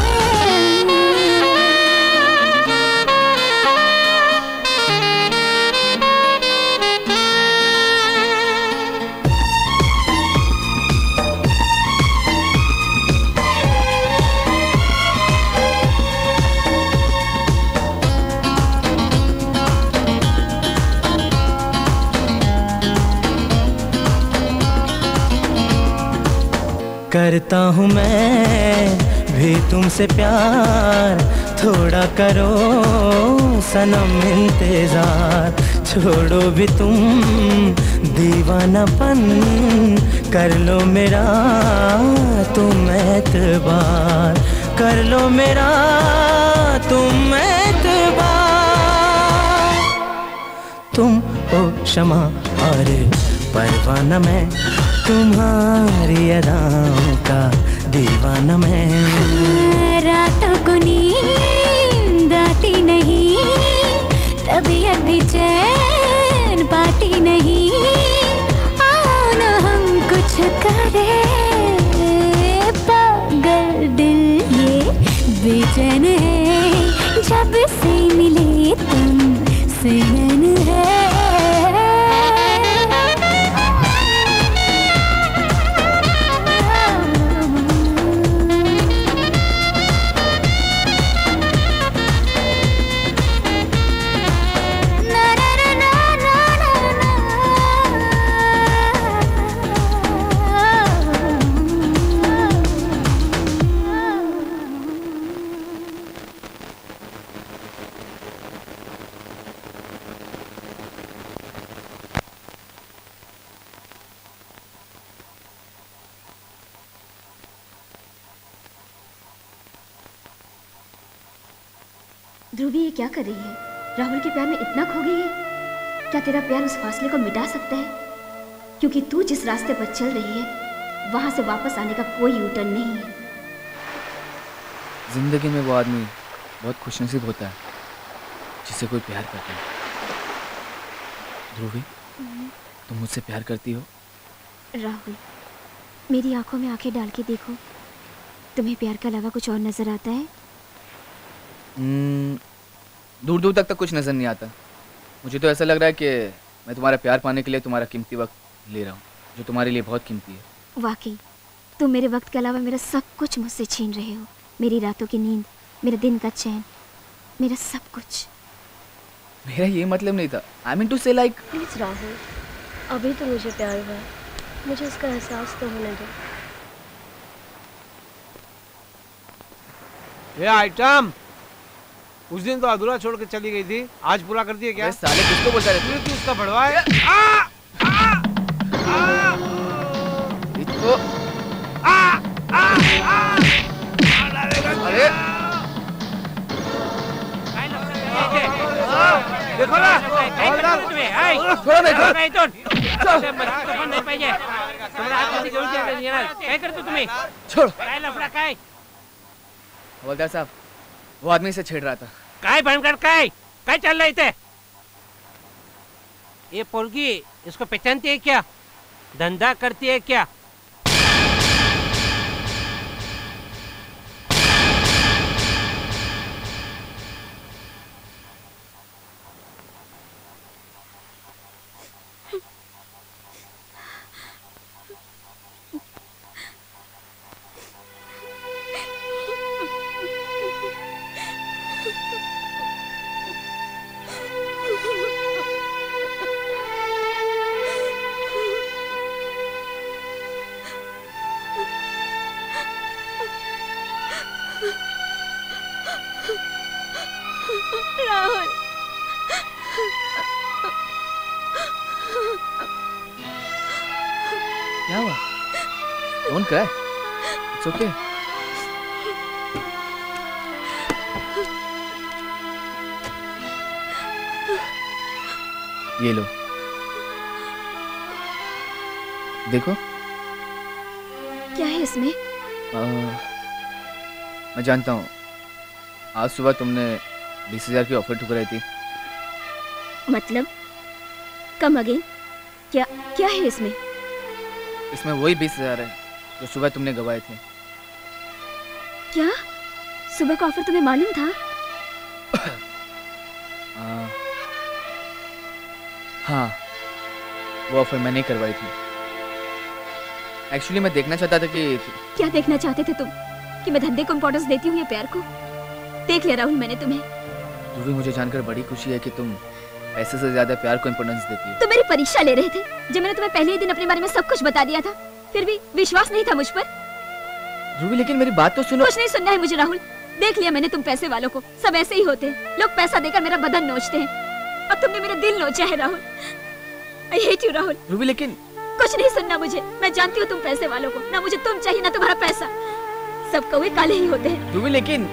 करता हूँ मैं भी तुमसे प्यार, थोड़ा करो सनम इंतजार, छोड़ो भी तुम दीवानापन, कर लो मेरा तुम एतबार, कर लो मेरा तुम एतबार। तुम हो शमा और परवाना, मैं तुम्हारी अदाओं का दीवाना मैं। रातों को नींद आती नहीं, तबीयत भी चैन पाती नहीं, आओ ना हम कुछ करें। पागल दिल ये बेचैन है, जब से मिले तुमसे नैन है। ध्रुवी ये क्या कर रही है? राहुल के प्यार में इतना खो गई है? क्या तेरा प्यार उस फासले को मिटा सकता है? क्योंकि तू जिस रास्ते पर चल रही है वहां से वापस आने का कोई यूटर्न नहीं है। जिंदगी में वो आदमी बहुत खुशनसीब होता है जिसे कोई प्यार करता है। ध्रुवी, तुम मुझसे प्यार करती हो? राहुल, मेरी आंखों में आंखें डाल के देखो, तुम्हें प्यार के अलावा कुछ और नजर आता है? दूर दूर तक कुछ नजर नहीं आता। मुझे तो ऐसा लग रहा है कि मैं तुम्हारा प्यार पाने के लिए तुम्हारा कीमती वक्त ले रहा हूँ, जो तुम्हारे लिए बहुत कीमती है। वाकई तुम मेरे वक्त के अलावा मेरा सब कुछ मुझसे छीन रहे हो। मेरी रातों की नींद, मेरे दिन का चैन, मेरा सब कुछ। मेरा ये मतलब नहीं था। I mean to say like. Please Rahul, अभी तो मुझे प्यार हुआ, मुझे उसका एहसास तो होने दो। ये आइटम उस दिन तो अधूरा छोड़ के चली गई थी, आज पूरा कर दिया क्या? साले किसको बोलता रहता तू उसका भड़वा है। अरे देखो ना, छोड़ो नहीं, छोड़ो। हवलदार साहब, वो आदमी से छेड़ रहा था। काय बनकर काय चल रहे थे? ये पोरगी इसको पहचानती है क्या? धंधा करती है क्या? राहुल, क्या हुआ? Don't cry. It's okay. ये लो। देखो। क्या है इसमें? मैं जानता हूँ आज सुबह तुमने 20,000 की ऑफर ठुकराई थी। मतलब? Come again. क्या क्या है इसमें? इसमें वही 20,000 है जो सुबह तुमने गवाए थे। क्या सुबह का ऑफर तुम्हें मालूम था? हाँ, वो ऑफर मैंने करवाई थी। एक्चुअली मैं देखना चाहता था कि क्या देखना चाहते थे तुम? कि मैं धंधे को इम्पोर्टेंस देती हूँ या प्यार को? देख लिया राहुल मैंने तुम्हें। ध्रुवी, मुझे जानकर बड़ी खुशी है कि तुम पैसे से ज्यादा प्यार को इम्पोर्टेंस देती हो। तुम मेरी परीक्षा ले रहे थे जब मैंने तुम्हें पहले ही दिन अपने बारे में सब कुछ बता दिया था, फिर भी विश्वास नहीं था मुझ पर। ध्रुवी, लेकिन मेरी बात तो सुनो। कुछ नहीं सुनना है मुझे राहुल। देख लिया मैंने तुम पैसे वालों को, सब ऐसे ही होते हैं। लोग पैसा देकर मेरा बदन नोचते हैं और तुमने मेरा दिल नोचा है Rahul. I hate you Rahul. ध्रुवी, लेकिन कुछ नहीं सुनना मुझे। मैं जानती हूँ तुम पैसे वालों को, ना मुझे तुम चाहिए ना तुम्हारा पैसा। सब कौवे काले ही होते हैं। ध्रुवी, लेकिन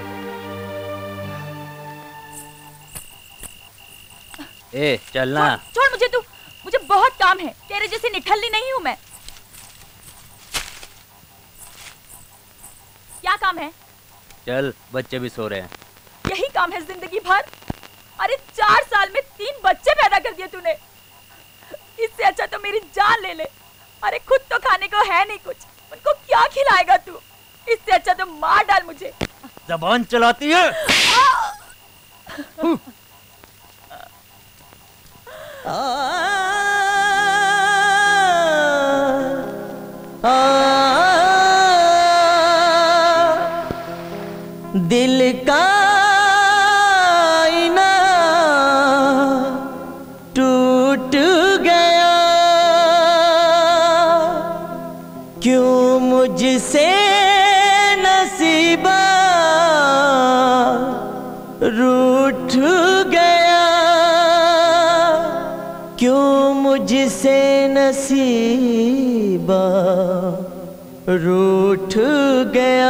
ए चलना। छोड़ मुझे तू, मुझे बहुत काम है। तेरे जैसी निठल्ली नहीं हूँ मैं। क्या काम है? चल, बच्चे भी सो रहे हैं। यही काम है जिंदगी भर? अरे 4 साल में 3 बच्चे पैदा कर दिए तूने। इससे अच्छा तो मेरी जान ले ले। अरे खुद तो खाने को है नहीं कुछ, उनको क्या खिलाएगा तू? इससे अच्छा तो मार डाल मुझे। जबान चलाती है। दिल का आईना टूट गया, क्यों मुझसे नसीबा रूठ गया, क्यों मुझसे नसीबा रूठ गया।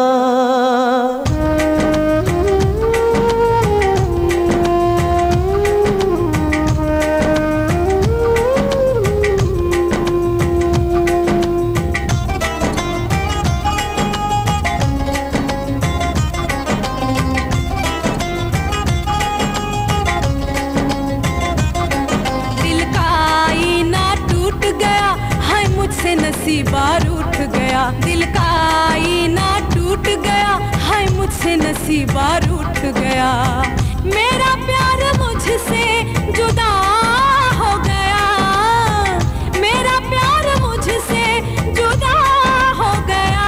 नसीबा रूठ गया, दिल का आईना टूट गया, हाय मुझसे नसीबा रूठ गया। मेरा प्यार मुझसे जुदा हो गया, मेरा प्यार मुझसे जुदा हो गया।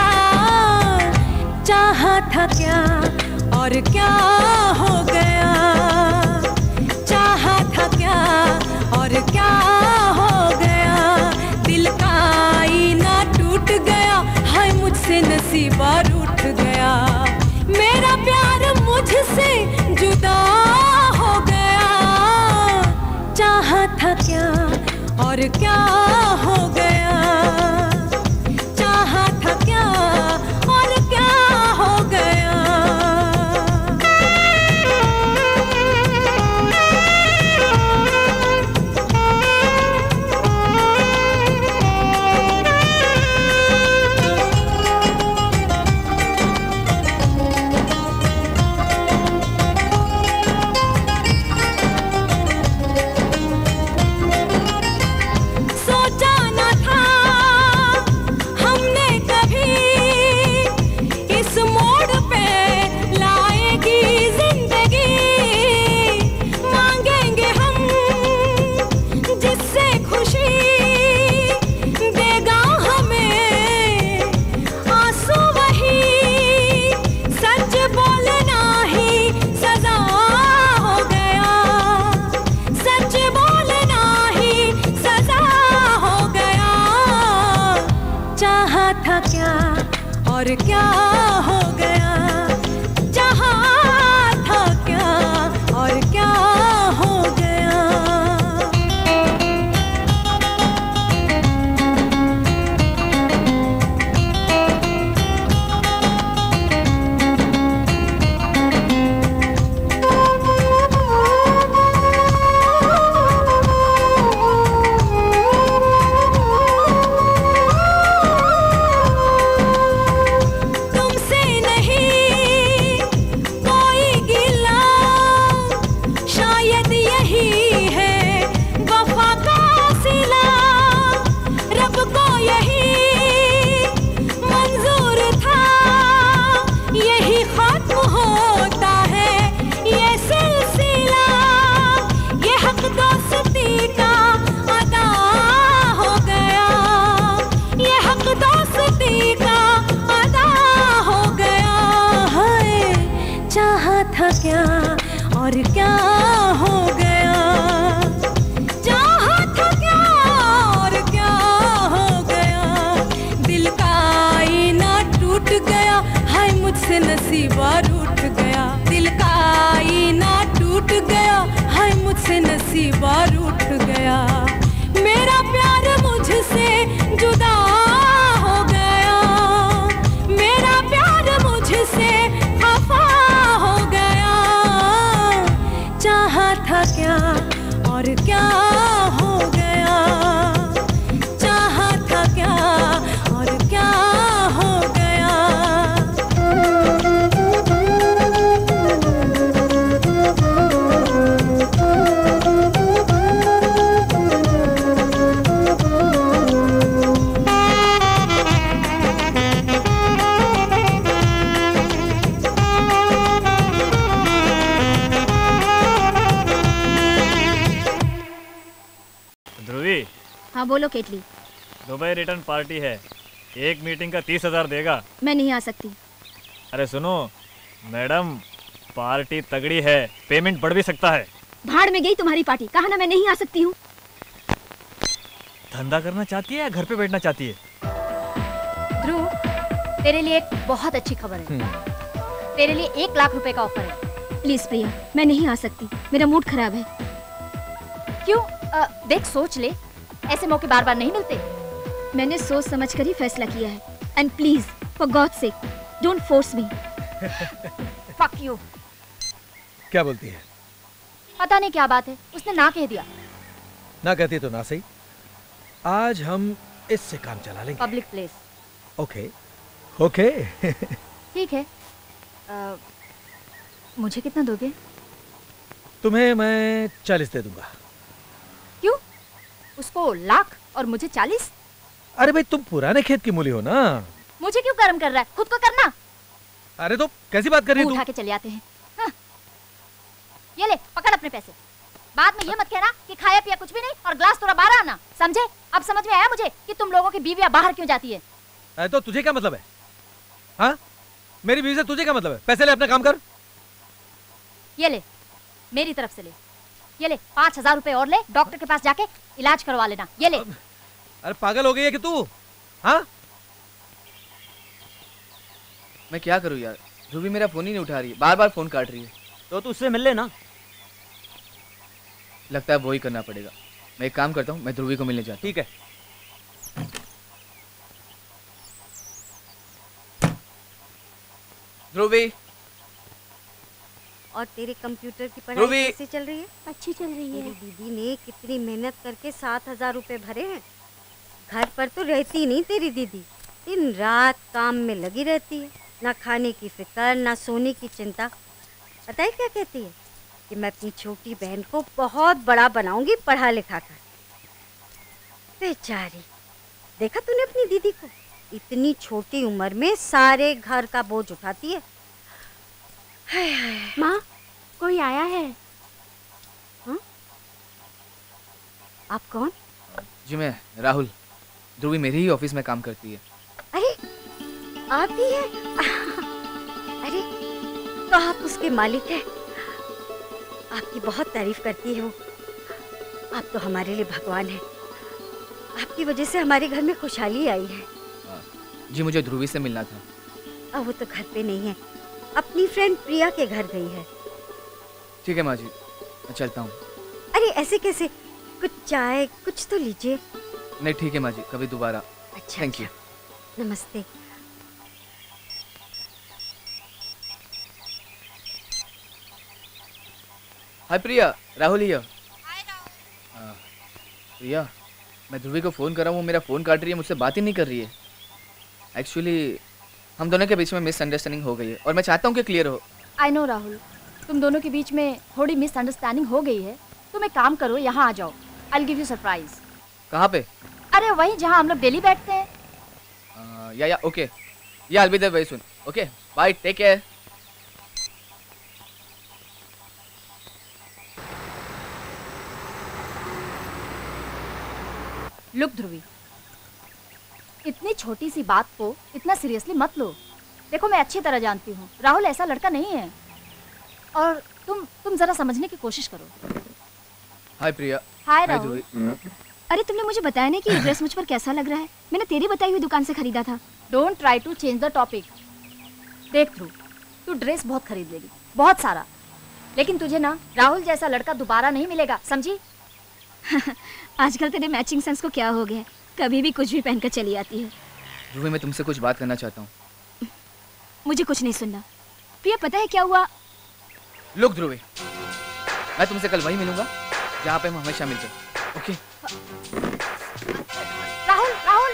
चाहा था क्या और क्या हो गया, चाहा था क्या और क्या हो गया। दिल का आईना टूट गया, हाय मुझसे नसीबा रूठ गया। मेरा प्यार मुझसे जुदा हो गया, चाहा था क्या और क्या हो गया, चाहा था क्या और क्या हो गया। और क्या हो गया, चाहा था क्या और क्या हो गया। और क्या हो गया, चाहा था क्या और क्या हो गया, दिल का आईना टूट गया, हाय मुझसे नसीबा रूठ गया, दिल का आईना टूट गया, हाय मुझसे नसीबा रूठ गया, मेरा प्यार मुझसे जुदा हो गया, मेरा प्यार मुझसे खफा हो गया, चाहा था क्या और क्या हो गया, चाहा था क्या और क्या हो गया। ध्रुवी, हाँ बोलो केटली। दुबई रिटर्न पार्टी है, एक मीटिंग का 30,000 देगा। मैं नहीं आ सकती। अरे सुनो मैडम, पार्टी तगड़ी है, पेमेंट बढ़ भी सकता है। भाड़ में गई तुम्हारी पार्टी, कहा ना मैं नहीं आ सकती हूँ। धंधा करना चाहती है या घर पे बैठना चाहती है? ध्रुव, तेरे लिए एक बहुत अच्छी खबर है। तेरे लिए 1 लाख रुपए का ऑफर है। प्लीज प्रिया, मैं नहीं आ सकती, मेरा मूड खराब है। क्यों? देख सोच ले, ऐसे मौके बार बार नहीं मिलते। मैंने सोच समझ कर ही फैसला किया है। And please for God sake don't force me. Fuck you. क्या बोलती है? पता नहीं क्या बात है, उसने ना कह दिया। ना कहती तो ना सही, आज हम इससे काम चला लेंगे। Public place. Okay okay. ठीक है। मुझे कितना दोगे? तुम्हें मैं 40 दे दूंगा। क्यों? उसको 1 लाख और मुझे 40? अरे भाई तुम पुराने खेत की मूली हो ना। मुझे क्यों गरम कर रहा है? खुद को करना। अरे तो कैसी बात कर रही है उठा के चले आते हैं। हाँ। ये ले, पकड़ अपने पैसे। बाद में ये मत कहना कि खाया पिया कुछ भी नहीं और ग्लास तोड़ा 12 आना, समझे? अब समझ में आया मुझे कि तुम लोगों की बीवियां बाहर क्यों जाती है। अरे तो तुझे क्या मतलब है? हाँ, मेरी बीवी से तुझे क्या मतलब है? पैसे ले, अपना काम कर। ये ले, मेरी तरफ से ले। ये ले 5,000 रुपए और ले, डॉक्टर के पास जाके इलाज करवा लेना। ये ले। अरे पागल हो गई है कि तू? हाँ? मैं क्या करूँ यार, ध्रुवी मेरा फोन ही नहीं उठा रही है, बार बार फोन काट रही है। तो तू उससे मिल लेना। लगता है वो ही करना पड़ेगा। मैं एक काम करता हूँ, मैं ध्रुवी को मिलने जाता हूँ। ठीक है। ध्रुवी। और तेरे कंप्यूटर की पढ़ाई ध्रुवी। कैसे चल रही है? अच्छी चल रही है। मेरी दीदी ने कितनी मेहनत करके 7,000 रुपए भरे हैं। घर पर तो रहती नहीं तेरी दीदी, दिन रात काम में लगी रहती है, ना खाने की फिक्र ना सोने की चिंता। पता है क्या कहती है? कि मैं अपनी छोटी बहन को बहुत बड़ा बनाऊंगी पढ़ा लिखा कर। बेचारी, देखा तूने अपनी दीदी को? इतनी छोटी उम्र में सारे घर का बोझ उठाती है। माँ, कोई आया है। हाँ? आप कौन? जी मैं राहुल। ध्रुवी मेरे ही ऑफिस में काम करती है। अरे आप ही है? अरे तो आप उसके मालिक हैं। आपकी बहुत तारीफ करती है वो। आप तो हमारे लिए भगवान हैं। आपकी वजह से हमारे घर में खुशहाली आई है। जी मुझे ध्रुवी से मिलना था। अब वो तो घर पे नहीं है, अपनी फ्रेंड प्रिया के घर गई है। ठीक है माँ जी, मैं चलता हूँ। अरे ऐसे कैसे? कुछ चाय कुछ तो लीजिए। नहीं ठीक है माँ जी, कभी दोबारा। अच्छा, थैंक यू। नमस्ते। हाय प्रिया, राहुल हियर। प्रिया, मैं ध्रुवी को फ़ोन कर रहा हूँ, वो मेरा फ़ोन काट रही है, मुझसे बात ही नहीं कर रही है। एक्चुअली हम दोनों के बीच में मिसअंडरस्टैंडिंग हो गई है और मैं चाहता हूँ कि क्लियर हो। आई नो राहुल, तुम दोनों के बीच में थोड़ी मिसअंडरस्टैंडिंग हो गई है। तुम एक काम करो, यहाँ आ जाओ। I will give you surprise. कहाँ पे? अरे वही जहाँ हम लोग डेली बैठते हैं। Yeah okay, yeah I will be there very soon. Okay bye, take care. Look Dhruvi, इतनी छोटी सी बात को इतना सीरियसली मत लो। देखो मैं अच्छी तरह जानती हूँ राहुल ऐसा लड़का नहीं है, और तुम जरा समझने की कोशिश करो। हाय प्रिया। हाय राहुल। अरे तुमने मुझे बताया नहीं कि ये ड्रेस मुझ पर कैसा लग रहा है। मैंने तेरी बताई हुई दुकान से खरीदा था। Don't try to change the topic. देख ध्रुव, तू ड्रेस बहुत खरीद लेगी, बहुत सारा, लेकिन तुझे ना राहुल जैसा लड़का दोबारा नहीं मिलेगा, समझी? आजकल तेरे मैचिंग सेंस को क्या हो गया है, कभी भी कुछ भी पहनकर चली आती है। ध्रुवी, मैं तुमसे कुछ बात करना चाहता हूँ। मुझे कुछ नहीं सुनना। प्रिया, पता है क्या हुआ? लुक ध्रुवी, मैं तुमसे कल वहीं मिलूंगा जहाँ पे हम हमेशा मिलते हैं, ओके? राहुल, राहुल।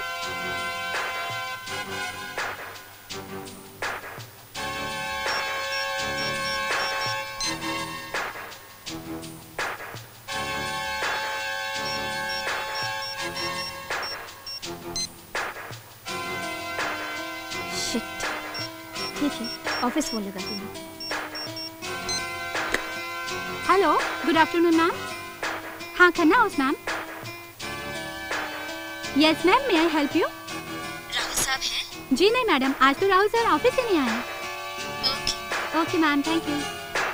शिट, ठीक है, ऑफिस फोन लगाती हूँ। Hello, good afternoon ma'am. हाँ, Khanna house ma'am. Yes ma'am, may I help you? Rahul साहब हैं? जी नहीं मैडम, आज तो राहुल सर ऑफिस से नहीं आए। Okay ma'am, thank you.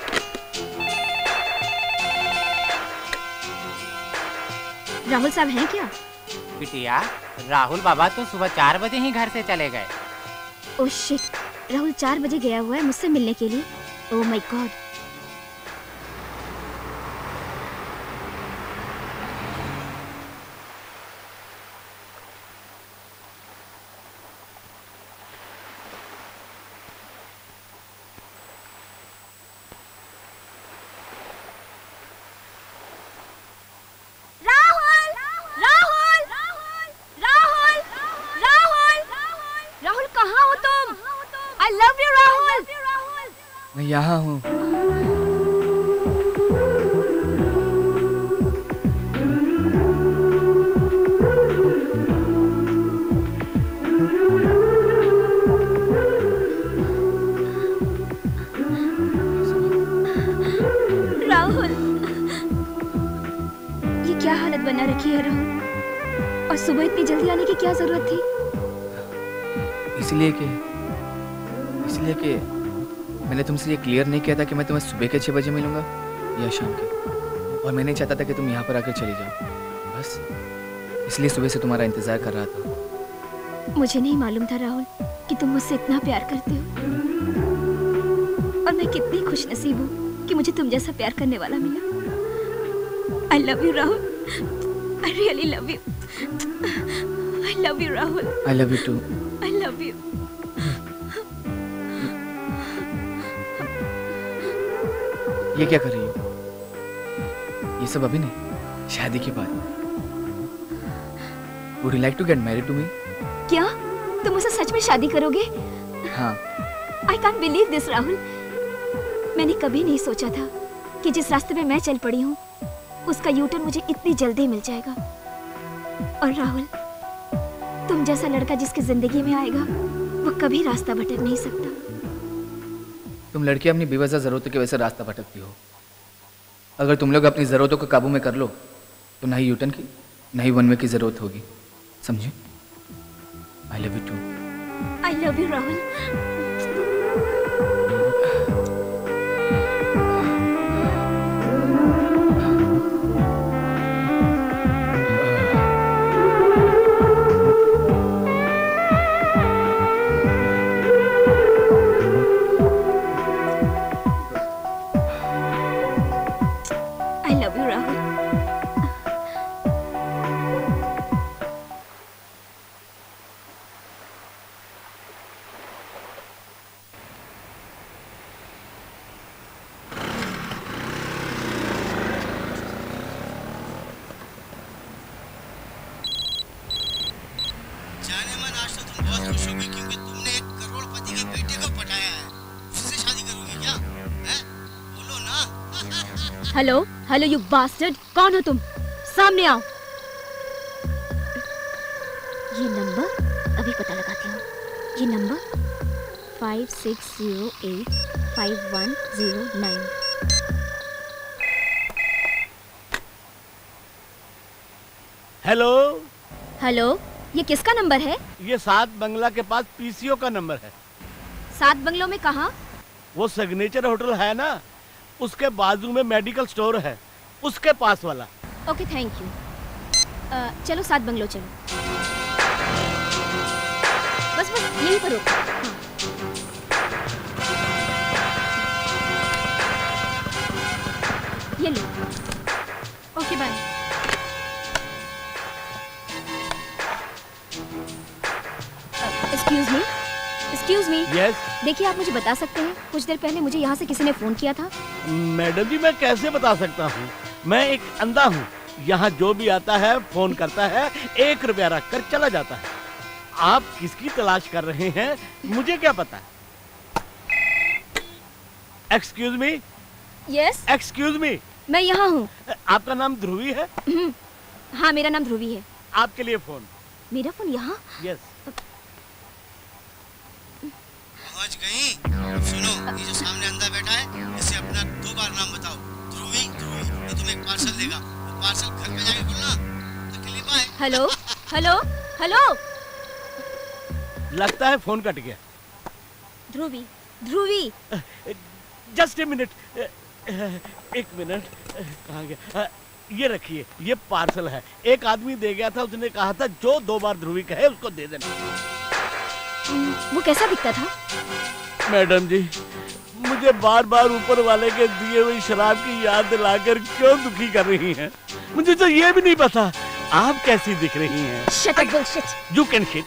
Rahul साहब हैं क्या? बिटिया, राहुल बाबा तो सुबह 4 बजे ही घर से चले गए। ओह शिट, राहुल 4 बजे गया हुआ है मुझसे मिलने के लिए। Oh my God. मैं यहाँ हूँ। राहुल, ये क्या हालत बना रखी है राहुल? और सुबह इतनी जल्दी आने की क्या जरूरत थी? इसलिए कि मैंने तुमसे ये क्लियर नहीं किया था कि मैं तुम्हें सुबह के 6 बजे मिलूंगा या शाम के, और मैं नहीं चाहता था कि तुम यहाँ पर आकर चली जाओ, बस इसलिए सुबह से तुम्हारा इंतजार कर रहा था। मुझे नहीं मालूम था राहुल कि तुम मुझसे इतना प्यार करते हो, और मैं कितनी खुशनसीब हूँ कि मुझे तुम जैसा प्यार करने वाला मिला। I love you Rahul, I really love you. I love you Rahul. I love you too. I love you. ये क्या कर रही हो? ये सब अभी नहीं, शादी के बाद। Would you like to get married to me? क्या तुम मुझसे सच में शादी करोगे? हाँ। I can't believe this Rahul. मैंने कभी नहीं सोचा था कि जिस रास्ते पे मैं चल पड़ी हूँ उसका यूटर्न मुझे इतनी जल्दी मिल जाएगा। और राहुल, तुम जैसा लड़का जिसकी जिंदगी में आएगा वो कभी रास्ता भटक नहीं सकता। तुम लड़की अपनी बेवजह जरूरतों की वजह से रास्ता भटकती हो। अगर तुम लोग अपनी जरूरतों को काबू में कर लो तो ना ही यूटर्न की ना ही वन वे की जरूरत होगी, समझे? I love you too. I love you Rahul. Hello hello you bastard, कौन हो तुम? सामने आओ। ये नंबर अभी पता लगाती हूँ। ये नंबर 56085109। हेलो हेलो, ये किसका नंबर है? ये 7 बंगला के पास पीसीओ का नंबर है। 7 बंगलों में कहाँ? वो सिग्नेचर होटल है ना, उसके बाजू में मेडिकल स्टोर है, उसके पास वाला। Okay thank you. चलो 7 बंगलो चलो। बस बस यहीं पर रुको। ये लो। Okay bye. Excuse me. Yes. देखिए आप मुझे बता सकते हैं कुछ देर पहले मुझे यहाँ से किसी ने फोन किया था? मैडम जी मैं कैसे बता सकता हूँ, मैं एक अंधा हूँ। यहाँ जो भी आता है फोन करता है, 1 रुपया रख कर चला जाता है। आप किसकी तलाश कर रहे हैं मुझे क्या पता। Excuse me. Yes. Excuse me. मैं यहाँ हूँ। आपका नाम ध्रुवी है? हाँ मेरा नाम ध्रुवी है। आपके लिए फोन। मेरा फोन यहाँ? यस। पहुंच गई। सुनो, ये जो सामने अंधा बैठा है, इसे अपना 2 बार नाम बताओ। ध्रुवी। ये तुम्हें एक पार्सल देगा, वो पार्सल घर पे जाके खोलना। तकलीफ आए। Hello hello hello. लगता है फोन कट गया। Dhruvi. Just a minute. 1 minute. कहाँ गया? ये रखिए, ये पार्सल है। एक आदमी दे गया था, उसने कहा था जो 2 बार ध्रुवी कहे उसको दे देना। वो कैसा दिखता था? मैडम जी मुझे बार बार ऊपर वाले के दिए हुए शराब की याद दिलाकर क्यों दुखी कर रही हैं? मुझे तो ये भी नहीं पता आप कैसी दिख रही हैं। Shut up, bullshit. You can shit.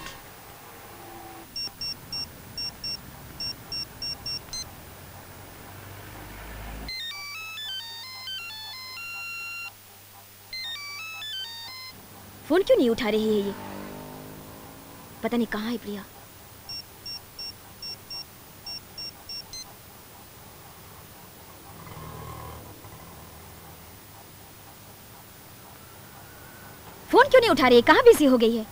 Phone क्यों नहीं उठा रही है ये? पता नहीं कहाँ है प्रिया। फोन क्यों नहीं उठा रही है? कहाँ बिजी हो गई है?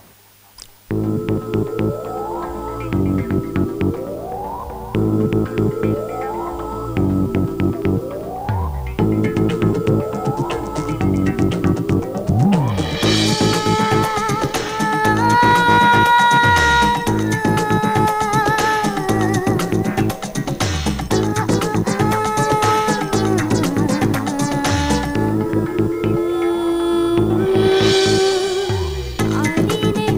आईने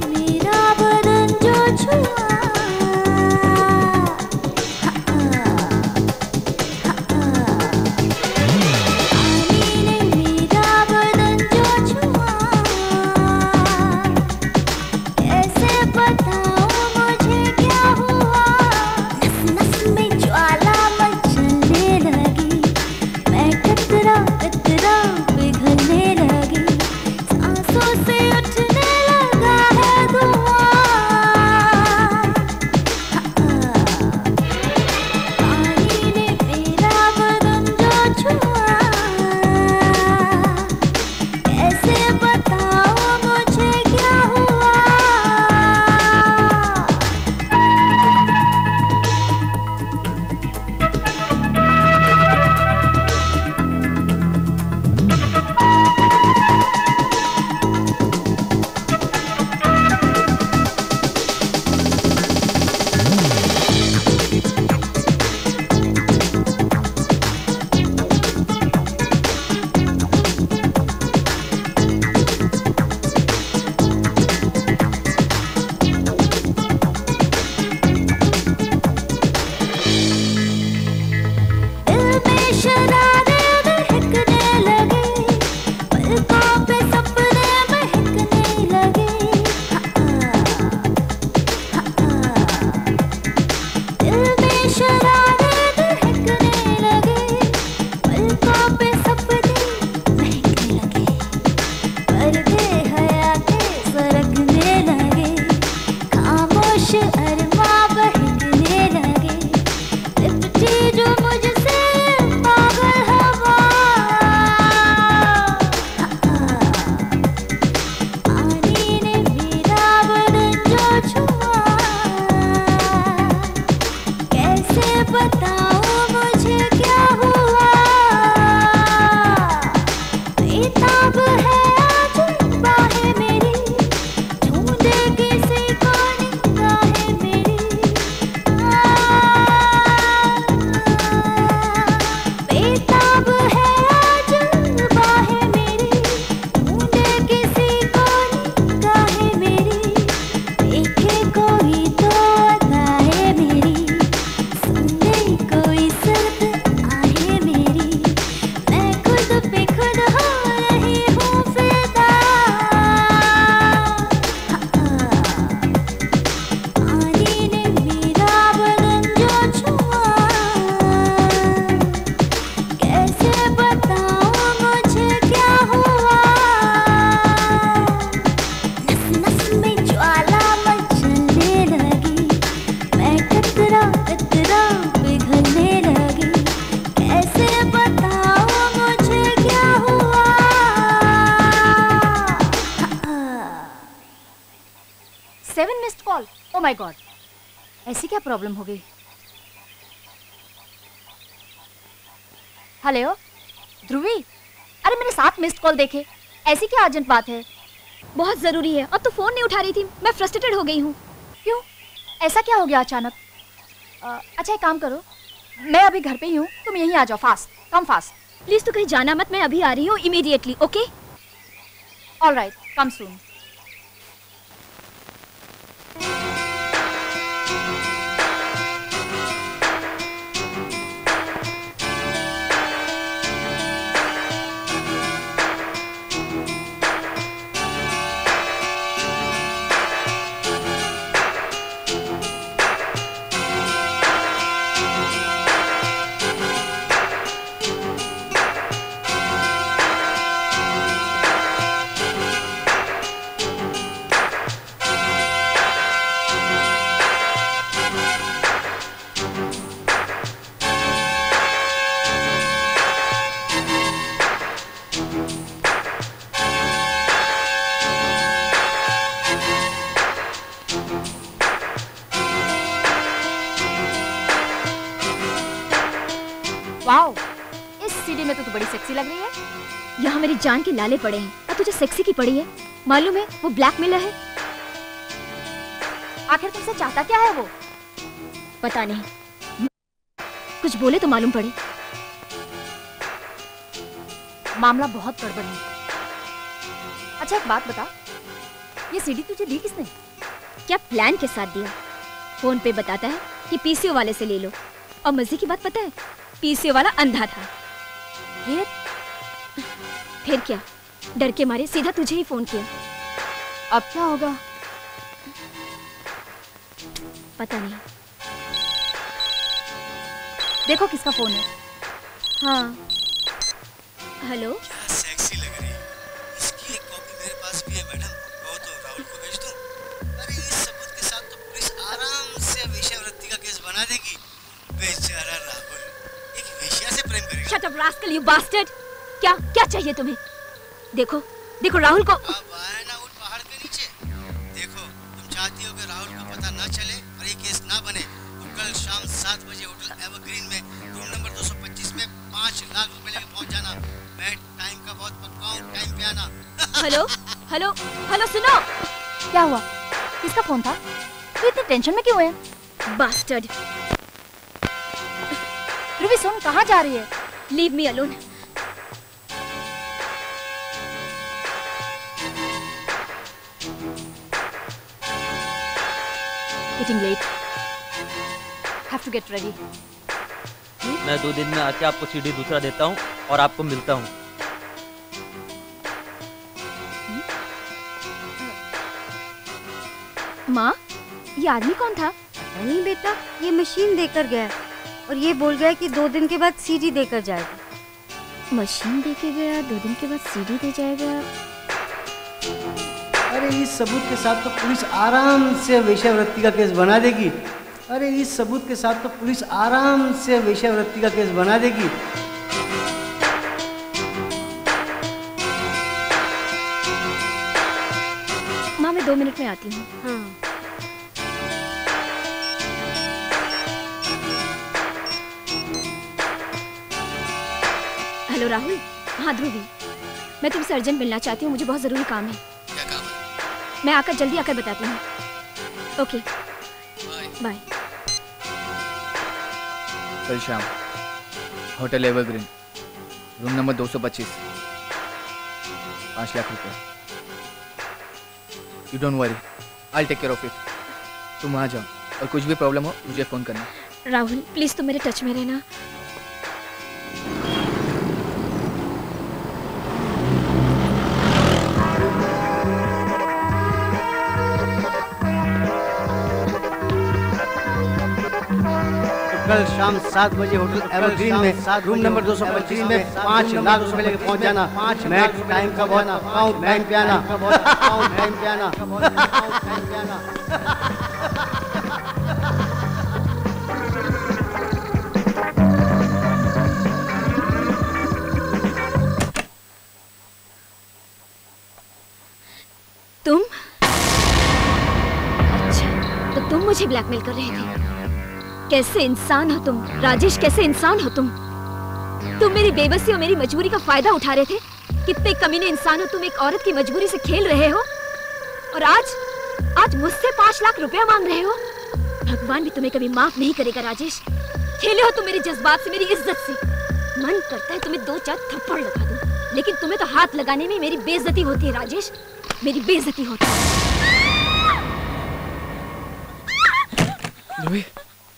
7 missed call. Oh my God, ऐसी क्या प्रॉब्लम हो गई? हेलो ध्रुवी, अरे मेरे 7 मिस्ड कॉल देखे, ऐसी क्या अर्जेंट बात है? बहुत जरूरी है। अब तो फोन नहीं उठा रही थी, मैं फ्रस्ट्रेटेड हो गई हूँ। क्यों, ऐसा क्या हो गया अचानक? अच्छा एक काम करो, मैं अभी घर पे ही हूँ, तुम यहीं आ जाओ, फास्ट, कम फास्ट। प्लीज तू कहीं जाना मत, मैं अभी आ रही हूँ immediately. Okay alright, come soon. Wow, इस सीडी में तो तू बड़ी सेक्सी लग रही है। यहाँ मेरी जान के लाले पड़े हैं और तुझे सेक्सी की पड़ी है। मालूम है वो ब्लैकमेलर है। आखिर तुमसे चाहता क्या है वो? पता नहीं, कुछ बोले तो मालूम पड़े। मामला बहुत गड़बड़ है। अच्छा एक बात बता, ये सीडी तुझे दी किसने? क्या प्लान के साथ दिया? फोन पे बताता है कि पीसीओ वाले से ले लो, और मजे की बात पता है, पीसीओ वाला अंधा था। फिर क्या, डर के मारे सीधा तुझे ही फोन किया। अब क्या होगा? पता नहीं। देखो किसका फोन है। हाँ हेलो। सेक्सी लग रही है। इसकी एक कॉपी मेरे पास भी है मैडम, वो तो राहुल को भेज दूं। अरे इस सबूत के साथ तो पुलिस आराम से वेश्यावृत्ति का केस बना देगी। बेचारा राहुल एक वेश्या से प्रेम करेगा। Shut up rascal, you bastard. क्या क्या चाहिए तुम्हें? देखो देखो राहुल को। अब आए ना उठ पहाड़ के नीचे। देखो तुम चाहती हो कि राहुल को पता ना चले और ये केस ना बने, तो कल शाम 7 बजे होटल एवरग्रीन में रूम नंबर 225 में 5 लाख रुपए लेकर पहुंच जाना। मैं टाइम का बहुत पक्का हूँ, टाइम पे आना। हेलो हेलो हेलो, सुनो। क्या हुआ? किसका फोन था? तू इतनी टेंशन में क्यों है? बास्टर्ड। ध्रुवी सुन, कहाँ जा रही है? Leave me alone. Getting late. Have to get ready. मैं 2 दिन में आके आपको सीडी दूसरा देता हूँ और आपको मिलता हूँ। माँ, ये आदमी कौन था? नहीं बेटा, ये मशीन देकर गया और ये बोल गया कि 2 दिन के बाद सीडी देकर जाएगा। मशीन देके गया, 2 दिन के बाद सीडी दे जाएगा। अरे इस सबूत के साथ तो पुलिस आराम से वेश्यावृत्ति का केस बना देगी। अरे इस सबूत के साथ तो पुलिस आराम से वेश्यावृत्ति का केस बना देगी। माँ मैं 2 मिनट में आती हूँ। हाँ। हेलो राहुल। हाँ ध्रुवी, मैं तुमसे अर्जेंट मिलना चाहती हूँ, मुझे बहुत जरूरी काम है। क्या काम है? मैं आकर जल्दी आकर बताती हूँ। Okay bye. कल शाम hotel Evergreen room number 225, 5 lakh रुपए। You don't worry, I take care of it. तुम वहाँ जाओ और कुछ भी प्रॉब्लम हो मुझे फोन करना। राहुल प्लीज तुम मेरे टच में रहना। कल शाम 7 बजे होटल एवरग्रीन में रूम नंबर 225 में 5 लाख रुपए लेकर पहुंच जाना। मैं टाइम का बहुत अकाउंट टाइम पे आना। टाइम पे आना। तुम तो तुम मुझे ब्लैकमेल कर रहे थे। कैसे इंसान हो तुम राजेश, कैसे इंसान हो तुम? तुम मेरी बेबसी और मेरी मजबूरी का फायदा उठा रहे थे। कितने कमीने इंसान हो तुम, एक औरत की मजबूरी से खेल रहे हो और आज मुझसे 5 लाख रुपया मांग रहे हो। भगवान भी तुम्हें कभी माफ नहीं करेगा राजेश। खेले हो तुम मेरे जज्बात से, मेरी इज्जत से। मन करता है तुम्हें 2-4 थप्पड़ लगा दूं, लेकिन तुम्हें तो हाथ लगाने में मेरी बेइज्जती होती है राजेश, मेरी बेइज्जती होती है। ध्रुवी,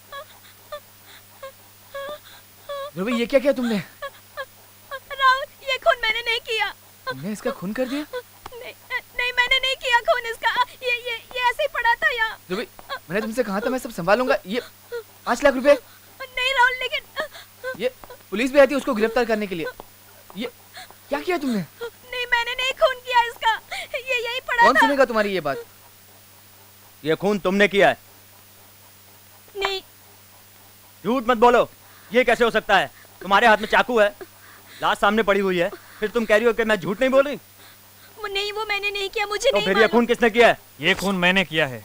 ध्रुवी, ये क्या किया तुमने? राहुल, ये खून मैंने नहीं किया। तुमने इसका खून कर दिया? नहीं, मैंने नहीं किया खून इसका। ये ऐसे ही पड़ा था यहाँ। ध्रुवी, मैंने तुमसे कहा था मैं सब संभालूंगा। ये 5 लाख रुपए। नहीं राहुल, लेकिन ये पुलिस भी आती है उसको गिरफ्तार करने के लिए। ये क्या किया तुमने? नहीं, मैंने नहीं खून किया इसका। ये यही पड़ा था। कौन सुनेगा तुम्हारी ये बात? ये खून तुमने किया है? नहीं। झूठ मत बोलो, ये कैसे हो सकता है? तुम्हारे हाथ में चाकू है, लाश सामने पड़ी हुई है, फिर तुम कह रही हो कि मैं झूठ नहीं बोल रही? नहीं, वो मैंने नहीं किया, मुझे तो नहीं फिर ये खून किसने किया है? ये खून मैंने किया है।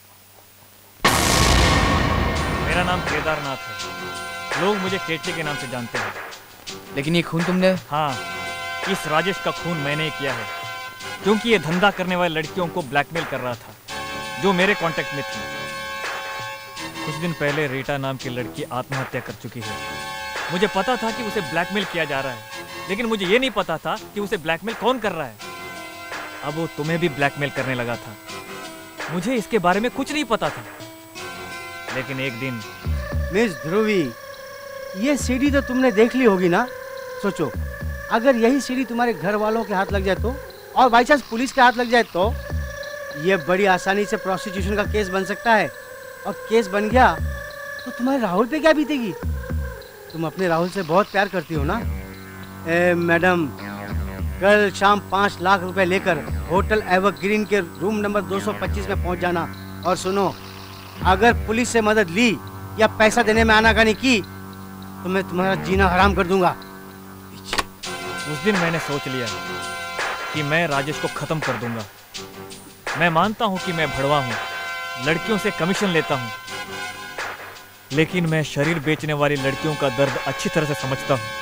मेरा नाम केदारनाथ है, लोग मुझे केटली के नाम से जानते हैं। लेकिन ये खून तुमने? हाँ, इस राजेश का खून मैंने किया है, क्योंकि ये धंधा करने वाली लड़कियों को ब्लैकमेल कर रहा था, जो मेरे कांटेक्ट में थी। कुछ दिन पहले रीटा नाम की लड़की आत्महत्या कर चुकी है। मुझे पता था कि उसे ब्लैकमेल किया जा रहा है, लेकिन मुझे ये नहीं पता था कि उसे ब्लैकमेल कौन कर रहा है। अब वो तुम्हें भी ब्लैकमेल करने लगा था। मुझे इसके बारे में कुछ नहीं पता था, लेकिन एक दिन। मिस ध्रुवी, ये सीढ़ी तो तुमने देख ली होगी ना? सोचो, अगर यही सीढ़ी तुम्हारे घर वालों के हाथ लग जाए तो, और बाई चांस पुलिस के हाथ लग जाए तो, ये बड़ी आसानी से प्रोस्टिट्यूशन का केस बन सकता है। और केस बन गया तो तुम्हारे राहुल पे क्या बीतेगी? तुम अपने राहुल से बहुत प्यार करती हो ना? मैडम, कल शाम 5 लाख रुपए लेकर होटल एवरग्रीन के रूम नंबर 225 में पहुंच जाना। और सुनो, अगर पुलिस से मदद ली या पैसा देने में आनाकानी की तो मैं तुम्हारा जीना हराम कर दूंगा। उस दिन मैंने सोच लिया कि मैं राजेश को खत्म कर दूंगा। मैं मानता हूं कि मैं भड़वा हूं, लड़कियों से कमीशन लेता हूं, लेकिन मैं शरीर बेचने वाली लड़कियों का दर्द अच्छी तरह से समझता हूं।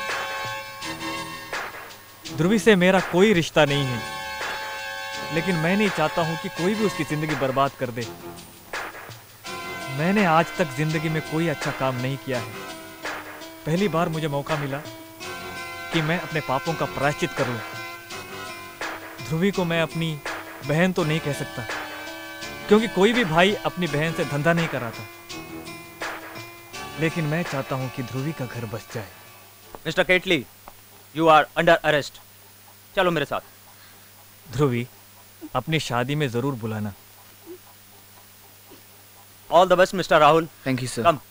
ध्रुवी से मेरा कोई रिश्ता नहीं है, लेकिन मैं नहीं चाहता हूं कि कोई भी उसकी जिंदगी बर्बाद कर दे। मैंने आज तक जिंदगी में कोई अच्छा काम नहीं किया है। पहली बार मुझे मौका मिला कि मैं अपने पापों का प्रायश्चित कर लूं। ध्रुवी को मैं अपनी बहन तो नहीं कह सकता, क्योंकि कोई भी भाई अपनी बहन से धंधा नहीं कराता, लेकिन मैं चाहता हूं कि ध्रुवी का घर बस जाए। Mister Ketley, you are under arrest. चलो मेरे साथ। ध्रुवी, अपनी शादी में जरूर बुलाना। All the best mister Rahul. Thank you sir. Come.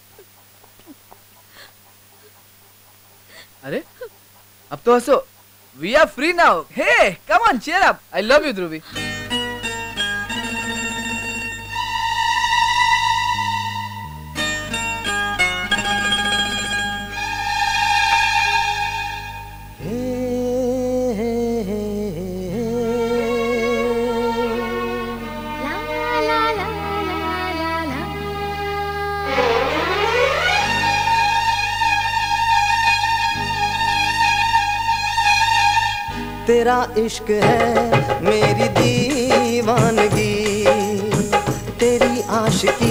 अरे, अब तो हंसो। We are free now. Hey, come on, cheer up. I love you, Dhruvi. तेरा इश्क है मेरी दीवानगी, तेरी आशिकी